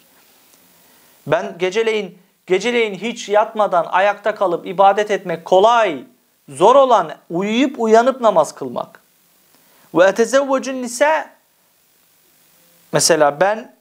Ben geceleyin geceleyin hiç yatmadan ayakta kalıp ibadet etmek kolay. Zor olan uyuyup uyanıp namaz kılmak. Ve etezevvecun nisa. Mesela ben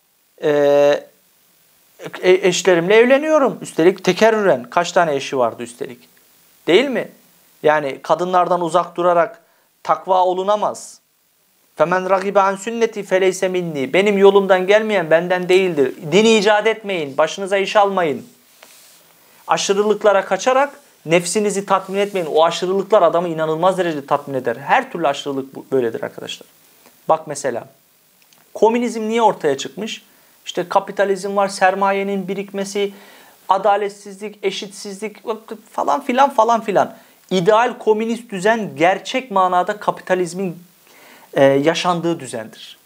e, eşlerimle evleniyorum. Üstelik tekerrüren. Kaç tane eşi vardı üstelik? Değil mi? Yani kadınlardan uzak durarak takva olunamaz. Femen ragibe an sünneti feleyse minni. Benim yolumdan gelmeyen benden değildir. Dini icat etmeyin. Başınıza iş almayın. Aşırılıklara kaçarak nefsinizi tatmin etmeyin. O aşırılıklar adamı inanılmaz derecede tatmin eder. Her türlü aşırılık böyledir arkadaşlar. Bak mesela komünizm niye ortaya çıkmış? İşte kapitalizm var, sermayenin birikmesi, adaletsizlik, eşitsizlik falan filan falan filan. İdeal komünist düzen gerçek manada kapitalizmin e, yaşandığı düzendir.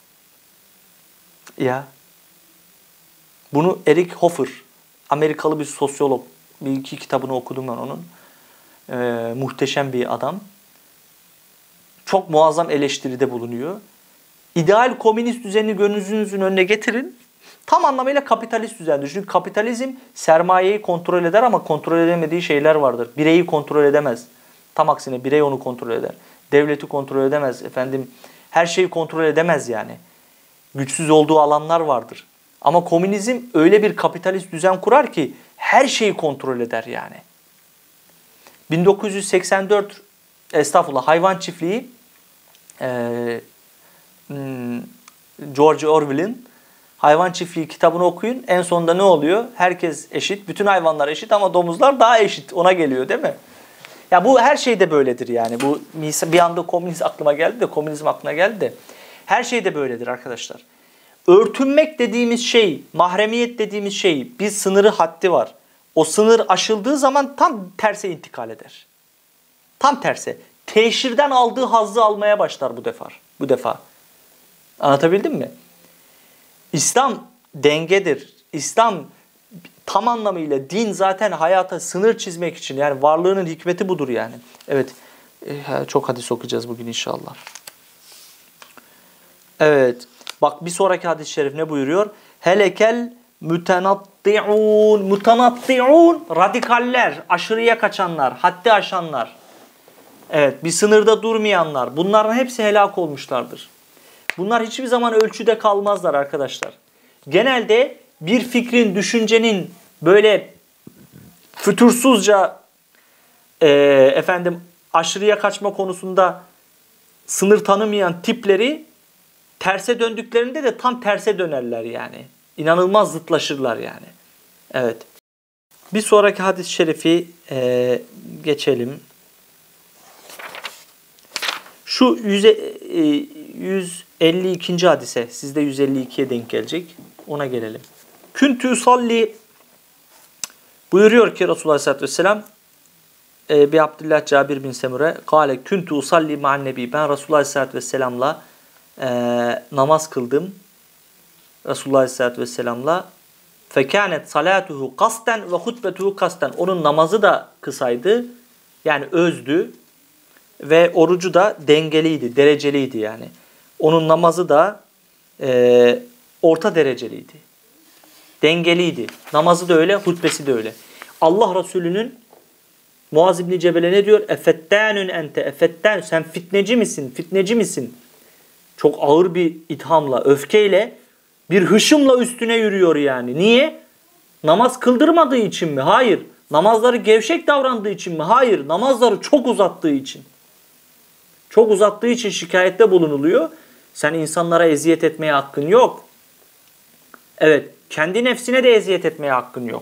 Ya. Bunu Eric Hoffer, Amerikalı bir sosyolog, bir iki kitabını okudum ben onun. E, muhteşem bir adam. Çok muazzam eleştiride bulunuyor. İdeal komünist düzenini gözünüzün önüne getirin. Tam anlamıyla kapitalist düzendir. Çünkü kapitalizm sermayeyi kontrol eder ama kontrol edemediği şeyler vardır. Bireyi kontrol edemez. Tam aksine birey onu kontrol eder. Devleti kontrol edemez. Efendim her şeyi kontrol edemez yani. Güçsüz olduğu alanlar vardır. Ama komünizm öyle bir kapitalist düzen kurar ki her şeyi kontrol eder yani. bin dokuz yüz seksen dört estağfurullah hayvan çiftliği e, George Orwell'in Hayvan Çiftliği kitabını okuyun. En sonunda ne oluyor? Herkes eşit. Bütün hayvanlar eşit ama domuzlar daha eşit. Ona geliyor değil mi? Ya bu her şeyde böyledir yani. Bu bir anda komünizm aklıma geldi de komünizm aklına geldi de. Her şeyde böyledir arkadaşlar. Örtünmek dediğimiz şey, mahremiyet dediğimiz şey bir sınırı haddi var. O sınır aşıldığı zaman tam terse intikal eder. Tam terse. Teşhirden aldığı hazzı almaya başlar bu defa. Bu defa. Anlatabildim mi? İslam dengedir. İslam tam anlamıyla din zaten hayata sınır çizmek için yani varlığının hikmeti budur yani. Evet. Çok hadis okuyacağız bugün inşallah. Evet. Bak bir sonraki hadis-i şerif ne buyuruyor? Helekel mütenatti'un. Mütenatti'un radikaller, aşırıya kaçanlar, haddi aşanlar. Evet, bir sınırda durmayanlar. Bunların hepsi helak olmuşlardır. Bunlar hiçbir zaman ölçüde kalmazlar arkadaşlar. Genelde bir fikrin, düşüncenin böyle fütursuzca e, efendim aşırıya kaçma konusunda sınır tanımayan tipleri terse döndüklerinde de tam terse dönerler yani. İnanılmaz zıtlaşırlar yani. Evet. Bir sonraki hadis-i şerifi e, geçelim. Şu yüz elli ikinci hadise, sizde yüz elli ikiye denk gelecek. Ona gelelim. Küntü salli buyuruyor ki Resulullah Aleyhisselatü Vesselam e, bir Abdullah Cabir bin Semure kâle küntü salli ma'an nebi, ben Resulullah Aleyhisselatü Vesselam'la e, namaz kıldım. Resulullah Aleyhisselatü Vesselam'la fekânet salâtuhu kasten ve hutbetuhu kasten, onun namazı da kısaydı yani özdü ve orucu da dengeliydi, dereceliydi yani. Onun namazı da e, orta dereceliydi. Dengeliydi. Namazı da öyle, hutbesi de öyle. Allah Resulü'nün Muaz İbni Cebel'e ne diyor? Efettânün ente, efettân, sen fitneci misin, fitneci misin? Çok ağır bir ithamla, öfkeyle, bir hışımla üstüne yürüyor yani. Niye? Namaz kıldırmadığı için mi? Hayır. Namazları gevşek davrandığı için mi? Hayır. Namazları çok uzattığı için. Çok uzattığı için şikayette bulunuluyor. Sen insanlara eziyet etmeye hakkın yok. Evet. Kendi nefsine de eziyet etmeye hakkın yok.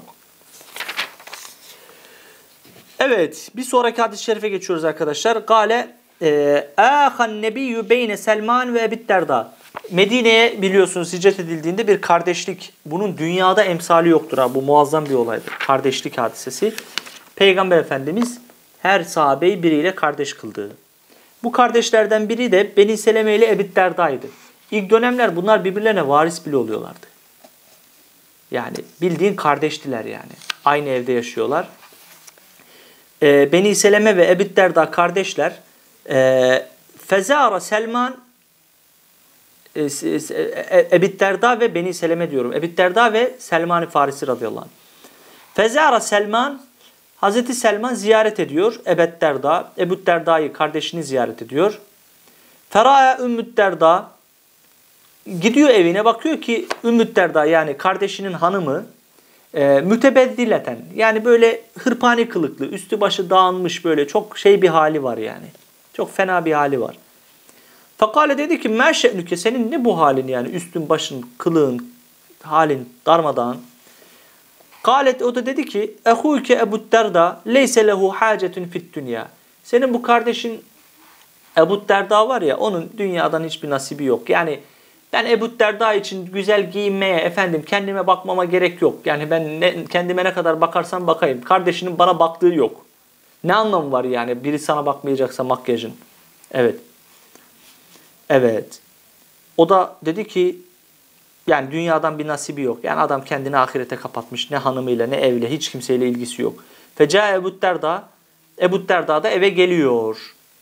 Evet. Bir sonraki hadis-i şerife geçiyoruz arkadaşlar. Gale âhan nebiyyü beyne Selman ve Ebi Derda. Medine'ye biliyorsunuz hicret edildiğinde bir kardeşlik. Bunun dünyada emsali yoktur ha. Bu muazzam bir olaydır. Kardeşlik hadisesi. Peygamber Efendimiz her sahabeyi biriyle kardeş kıldığı. Bu kardeşlerden biri de Beni Seleme ile Ebi Derda'ydı. İlk dönemler bunlar birbirlerine varis bile oluyorlardı. Yani bildiğin kardeştiler yani. Aynı evde yaşıyorlar. Ee, Beni Seleme ve Ebi Derda kardeşler. Ee, Fezara Selman e, e, Ebi Derda ve Beni Seleme diyorum. Ebi Derda ve Selman-ı Farisi radıyallahu anh. Fezara Selman, Hazreti Selman ziyaret ediyor. Ebi Derda, Ebu Derda'yı, kardeşini ziyaret ediyor. Feraya Ümmü Derda gidiyor evine, bakıyor ki Ümmü Derda yani kardeşinin hanımı e, mütebeddileten, yani böyle hırpani kılıklı, üstü başı dağılmış, böyle çok şey bir hali var yani. Çok fena bir hali var. Fakale dedi ki meşe'nüke, senin ne bu halin yani, üstün başın, kılığın, halin darmadağın. Kalet, o da dedi ki ehuke Ebu Derda leyse lehu hacetun fit dünya. Senin bu kardeşin Ebu Derda var ya, onun dünyadan hiçbir nasibi yok. Yani ben Ebu Derda için güzel giyinmeye, efendim kendime bakmama gerek yok. Yani ben ne, kendime ne kadar bakarsam bakayım. Kardeşinin bana baktığı yok. Ne anlamı var yani biri sana bakmayacaksa makyajın. Evet. Evet. O da dedi ki yani dünyadan bir nasibi yok. Yani adam kendini ahirete kapatmış. Ne hanımıyla ne evle, hiç kimseyle ilgisi yok. Feca Ebu Derda, Ebu Derda da eve geliyor.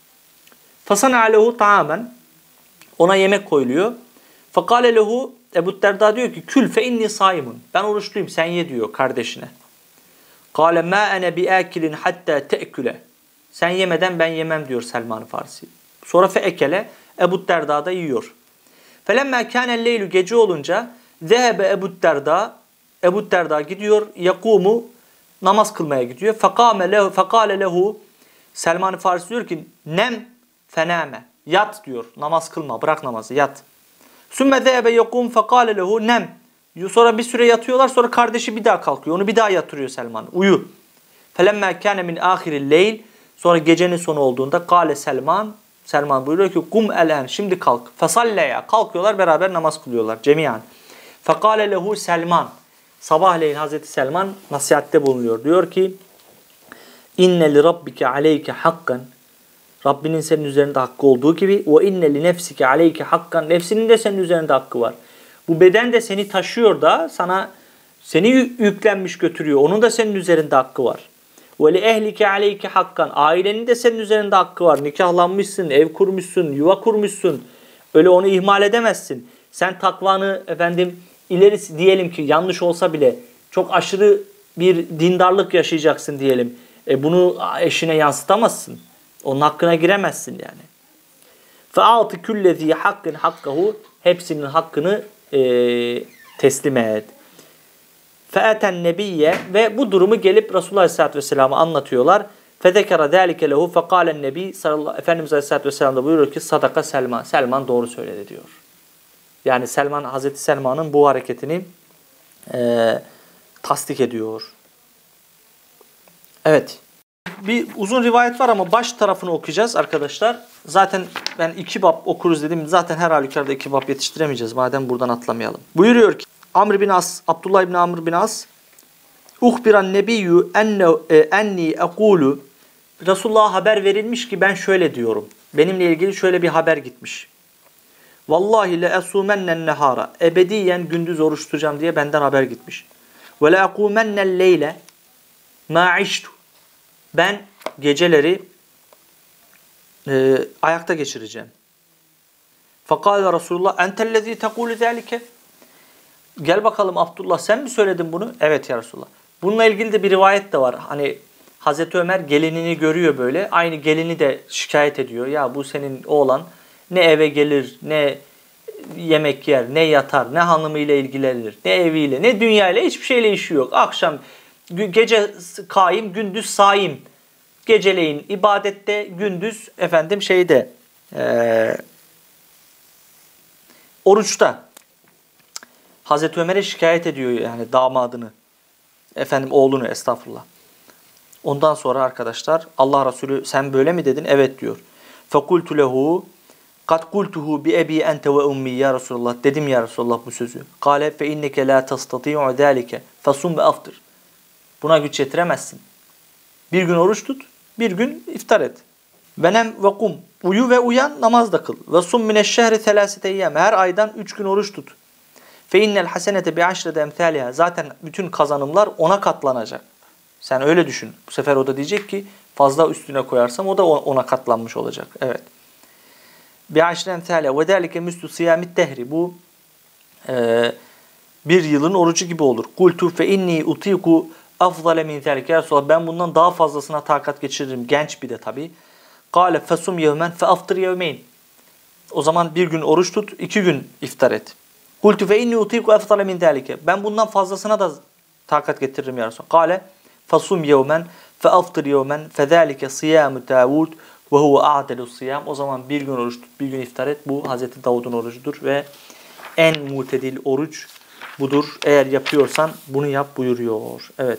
Fasana lehu taamen, ona yemek koyuluyor. Fakale lehu, Ebu Derda diyor ki kül fe inni saimun. Ben oruçluyum, sen ye diyor kardeşine. Kale ma ene bi akilin hatta te'küle. Sen yemeden ben yemem diyor Selman-ı Farisi. Sonra fe ekele, Ebu Derda da yiyor. Felemmâ kâne leylü, gece olunca zehebe Ebu Derda, Ebu Derda gidiyor, yakumu, namaz kılmaya gidiyor. Fekâme lehu, fekâle lehu, Selman-ı Farisi diyor ki nem fenâme, yat diyor, namaz kılma, bırak namazı, yat. Sümme zehebe yakum fekâle lehu nem. Sonra bir süre yatıyorlar, sonra kardeşi bir daha kalkıyor, onu bir daha yatırıyor Selman, uyu. Felemmâ kâne min âhiril leyl, sonra gecenin sonu olduğunda kâle Selman, Selman buyuruyor ki kum elen, şimdi kalk. Fesalleya, kalkıyorlar, beraber namaz kılıyorlar cemiyan. Fekale lehu Selman, sabahleyin Hazreti Selman nasihatte bulunuyor. Diyor ki inne li rabbike aleyke hakkan, Rabbinin senin üzerinde hakkı olduğu gibi ve inne li nefsike aleyke hakkan, nefsinin de senin üzerinde hakkı var. Bu beden de seni taşıyor da sana, seni yüklenmiş götürüyor. Onun da senin üzerinde hakkı var. Ve li ehlike aleyke hakkan, ailenin de senin üzerinde hakkı var. Nikahlanmışsın, ev kurmuşsun, yuva kurmuşsun. Öyle onu ihmal edemezsin. Sen takvanı efendim ileri diyelim ki yanlış olsa bile çok aşırı bir dindarlık yaşayacaksın diyelim. E bunu eşine yansıtamazsın. Onun hakkına giremezsin yani. Fe'ati kullezî hakkın hakkahu, hepsinin hakkını e, teslim et. Fe'eten nebiyye, ve bu durumu gelip Resulullah Aleyhisselatü Vesselam'a anlatıyorlar. Fezekera zâlike lehu fekâlen nebi, Efendimiz Aleyhisselatü Vesselam da buyuruyor ki sadaka Selman, Selman doğru söyledi diyor. Yani Selman, Hazreti Selman'ın bu hareketini e, tasdik ediyor. Evet. Bir uzun rivayet var ama baş tarafını okuyacağız arkadaşlar. Zaten ben iki bab okuruz dedim. Zaten her halükarda iki bab yetiştiremeyeceğiz. Madem buradan atlamayalım. Buyuruyor ki Amr bin As, Abdullah bin Amr bin As Uhbiran nebiyyü enni ekulu Resulullah'a haber verilmiş ki ben şöyle diyorum. Benimle ilgili şöyle bir haber gitmiş. Vallahi le esumennen nehara. Ebediyen gündüz oruç tutacağım diye benden haber gitmiş. Ve le ekumennel leyle ma iştu. Ben geceleri e, ayakta geçireceğim. Fakale Resulullah entellezî tekûlü zâlike. Gel bakalım Abdullah sen mi söyledin bunu? Evet ya Resulullah. Bununla ilgili de bir rivayet de var. Hani Hazreti Ömer gelinini görüyor böyle. Aynı gelini de şikayet ediyor. Ya bu senin oğlan ne eve gelir, ne yemek yer, ne yatar, ne hanımıyla ilgilenir, ne eviyle, ne dünyayla, hiçbir şeyle işi yok. Akşam gece kaim, gündüz saim. Geceleyin ibadette, gündüz efendim şeyde ee, oruçta. Hazreti Ömer'e şikayet ediyor yani damadını. Efendim oğlunu estağfurullah. Ondan sonra arkadaşlar Allah Resulü sen böyle mi dedin? Evet diyor. Fekultu lehu kad kultuhu bi ebi ente ve ummi ya Resulullah. Dedim ya Resulullah bu sözü. Kale fe inneke la tastati'u zalike fasum ve aftir. Buna güç yetiremezsin. Bir gün oruç tut, bir gün iftar et. Venem ve kum. Uyu ve uyan, namaz da kıl. Ve sum mineşşehri selasete eyyam. Her aydan üç gün oruç tut. Fe innel hasenete bi aşrede emthaliha. Zaten bütün kazanımlar ona katlanacak. Sen öyle düşün. Bu sefer o da diyecek ki fazla üstüne koyarsam o da ona katlanmış olacak. Evet. Bi aşrede emthaliha. Ve delike müstü siyamit tehri. Bu e, bir yılın orucu gibi olur. Kultu fe inni utiku afzale min zalike. Ya Resulallah ben bundan daha fazlasına takat geçiririm. Genç bir de tabii. Kale fesum yevmen fe aftir yevmeyn. O zaman bir gün oruç tut, iki gün iftar et. Kultu fe inni utiku afzale min zalike. Ben bundan fazlasına da takat getiririm ya Resulallah. Kale fesum yevmen fe aftir yevmen fe zalike siyamu Davud ve huve a'delu siyam. O zaman bir gün oruç tut, bir gün iftar et. Bu Hazreti Davud'un orucudur ve en mutedil oruç budur. Eğer yapıyorsan bunu yap buyuruyor. Evet.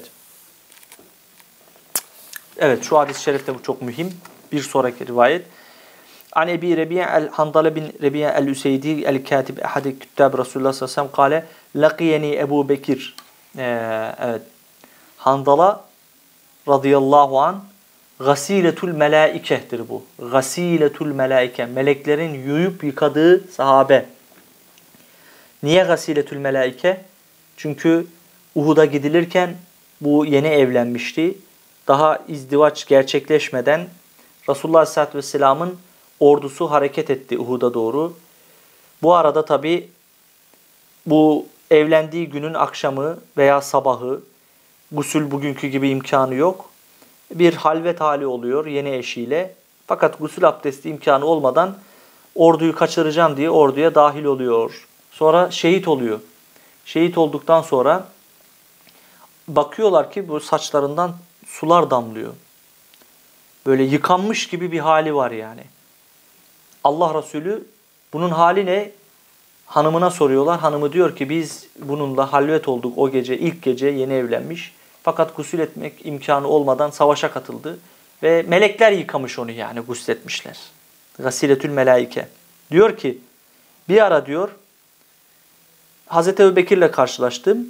Evet şu hadis-i şerif de bu çok mühim. Bir sonraki rivayet. An Ebi Rebiye el-Handale bin Rebiye el-Üseydi el-Katib ehadi küttab Resulullah sallallahu aleyhi ve sellem kâle laqiyeni Ebu Bekir. Ee, evet. Handala radıyallahu an gasiletul melaikehtir bu. Gasiletul melaike. Meleklerin yuyup yıkadığı sahabe. Niye gasiletül melaike? Çünkü Uhud'a gidilirken bu yeni evlenmişti. Daha izdivaç gerçekleşmeden Resulullah Aleyhisselatü Vesselam'ın ordusu hareket etti Uhud'a doğru. Bu arada tabi bu evlendiği günün akşamı veya sabahı gusül bugünkü gibi imkanı yok. Bir halvet hali oluyor yeni eşiyle. Fakat gusül abdesti imkanı olmadan orduyu kaçıracağım diye orduya dahil oluyor. Sonra şehit oluyor. Şehit olduktan sonra bakıyorlar ki bu saçlarından sular damlıyor. Böyle yıkanmış gibi bir hali var yani. Allah Resulü bunun hali ne? Hanımına soruyorlar. Hanımı diyor ki biz bununla halvet olduk o gece, ilk gece yeni evlenmiş. Fakat gusül etmek imkanı olmadan savaşa katıldı. Ve melekler yıkamış onu yani gusletmişler. Gasiletül melaike. Diyor ki bir ara diyor Hazreti Ebu Bekir'le karşılaştım.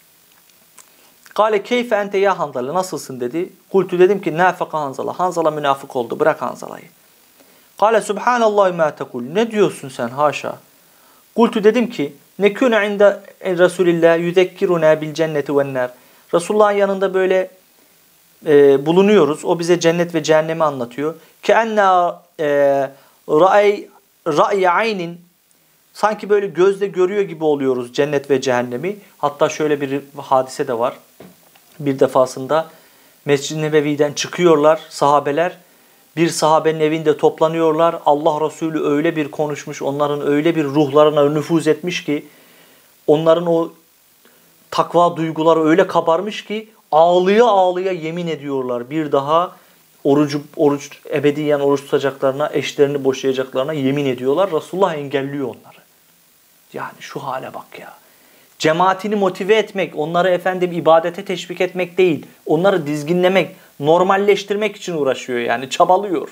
Kale keyfe ente ya Hanzala nasılsın dedi. Kultu dedim ki nafaka Hanzala. Hanzala münafık oldu. Bırak Hanzala'yı. Kale subhanallah ma tekul. Ne diyorsun sen haşa. Kultu dedim ki nekune inde Resulillah yüzekkiruna bil cenneti ven nar. Resulullah'ın yanında böyle e, bulunuyoruz. O bize cennet ve cehennemi anlatıyor. Ki enna e, ra'y ra'y aynin sanki böyle gözle görüyor gibi oluyoruz cennet ve cehennemi. Hatta şöyle bir hadise de var. Bir defasında Mescid-i Nebevi'den çıkıyorlar sahabeler. Bir sahabenin evinde toplanıyorlar. Allah Resulü öyle bir konuşmuş, onların öyle bir ruhlarına nüfuz etmiş ki, onların o takva duyguları öyle kabarmış ki ağlıya ağlıya yemin ediyorlar. Bir daha orucu, oruç ebediyen oruç tutacaklarına, eşlerini boşayacaklarına yemin ediyorlar. Resulullah engelliyor onları. Yani şu hale bak ya. Cemaatini motive etmek, onları efendim ibadete teşvik etmek değil. Onları dizginlemek, normalleştirmek için uğraşıyor yani, çabalıyor.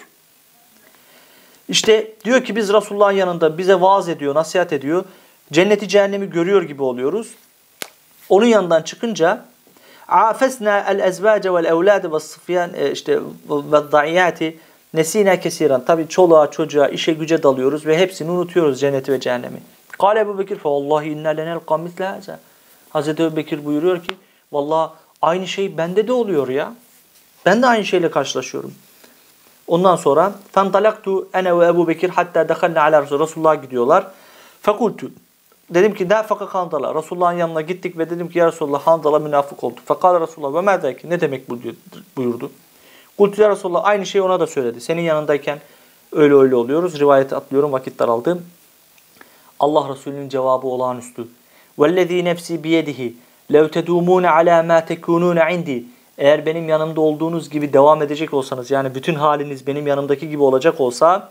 İşte diyor ki biz Resulullah'ın yanında bize vaaz ediyor, nasihat ediyor. Cenneti cehennemi görüyor gibi oluyoruz. Onun yanından çıkınca afesna el ezvace vel evlade ve sıfyan işte ve daiyati nesina kesiran. Tabii çoluğa çocuğa işe güce dalıyoruz ve hepsini unutuyoruz, cenneti ve cehennemi. Kale Ebu Bekir fe vallahi inna lenelqa misle haza. Hazreti Ebu Bekir buyuruyor ki vallahi aynı şey bende de oluyor ya. Ben de aynı şeyle karşılaşıyorum. Ondan sonra fentalaktu ene ve Ebu Bekir hatta dehalna ala Resulullah. Resulullah'a gidiyorlar. Fekultu. Dedim ki nafaka Handala. Resulullah'ın yanına gittik ve dedim ki ya Resulullah Handala münafık oldu. Fekale Resulullah ve merdeki. Ne demek buyurdu. Kultu ya Resulullah, aynı şeyi ona da söyledi. Senin yanındayken öyle öyle oluyoruz. Rivayeti atlıyorum, vakit daraldı. Allah Resulü'nün cevabı olağanüstü. Vellezî nefsî biyedihi lev tedûmûne alâ mâ tekûnûne indi. Eğer benim yanımda olduğunuz gibi devam edecek olsanız, yani bütün haliniz benim yanımdaki gibi olacak olsa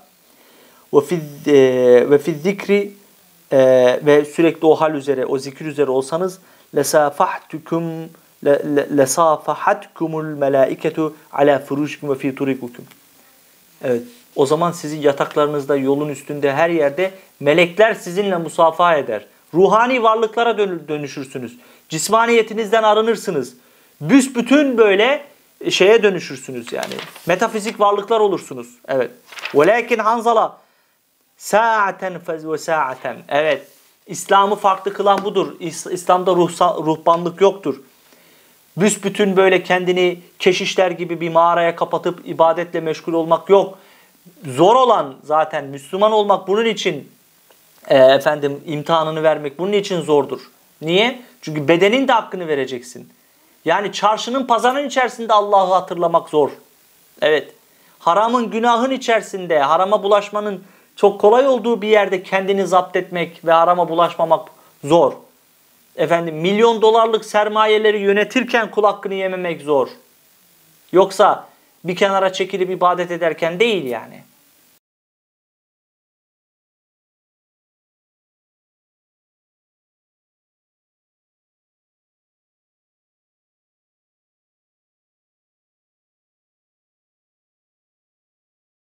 ve fi zikri ve sürekli o hal üzere, o zikir üzere olsanız lesafahtukum lesafahatkumul melaiketu ala furuşikum ve fi turikukum. Evet. O zaman sizin yataklarınızda, yolun üstünde, her yerde melekler sizinle musafaha eder. Ruhani varlıklara dönüşürsünüz. Cismaniyetinizden arınırsınız. Büsbütün böyle şeye dönüşürsünüz yani. Metafizik varlıklar olursunuz. Evet. Velakin Hanzala sa'aten ve sa'aten. Evet. İslam'ı farklı kılan budur. İslam'da ruhsa, ruhbanlık yoktur. Büsbütün böyle kendini keşişler gibi bir mağaraya kapatıp ibadetle meşgul olmak yok. Zor olan zaten Müslüman olmak, bunun için e, efendim imtihanını vermek bunun için zordur. Niye? Çünkü bedenin de hakkını vereceksin. Yani çarşının, pazarın içerisinde Allah'ı hatırlamak zor. Evet. Haramın, günahın içerisinde, harama bulaşmanın çok kolay olduğu bir yerde kendini zapt etmek ve harama bulaşmamak zor. Efendim milyon dolarlık sermayeleri yönetirken kul hakkını yememek zor. Yoksa bir kenara çekilip ibadet ederken değil yani.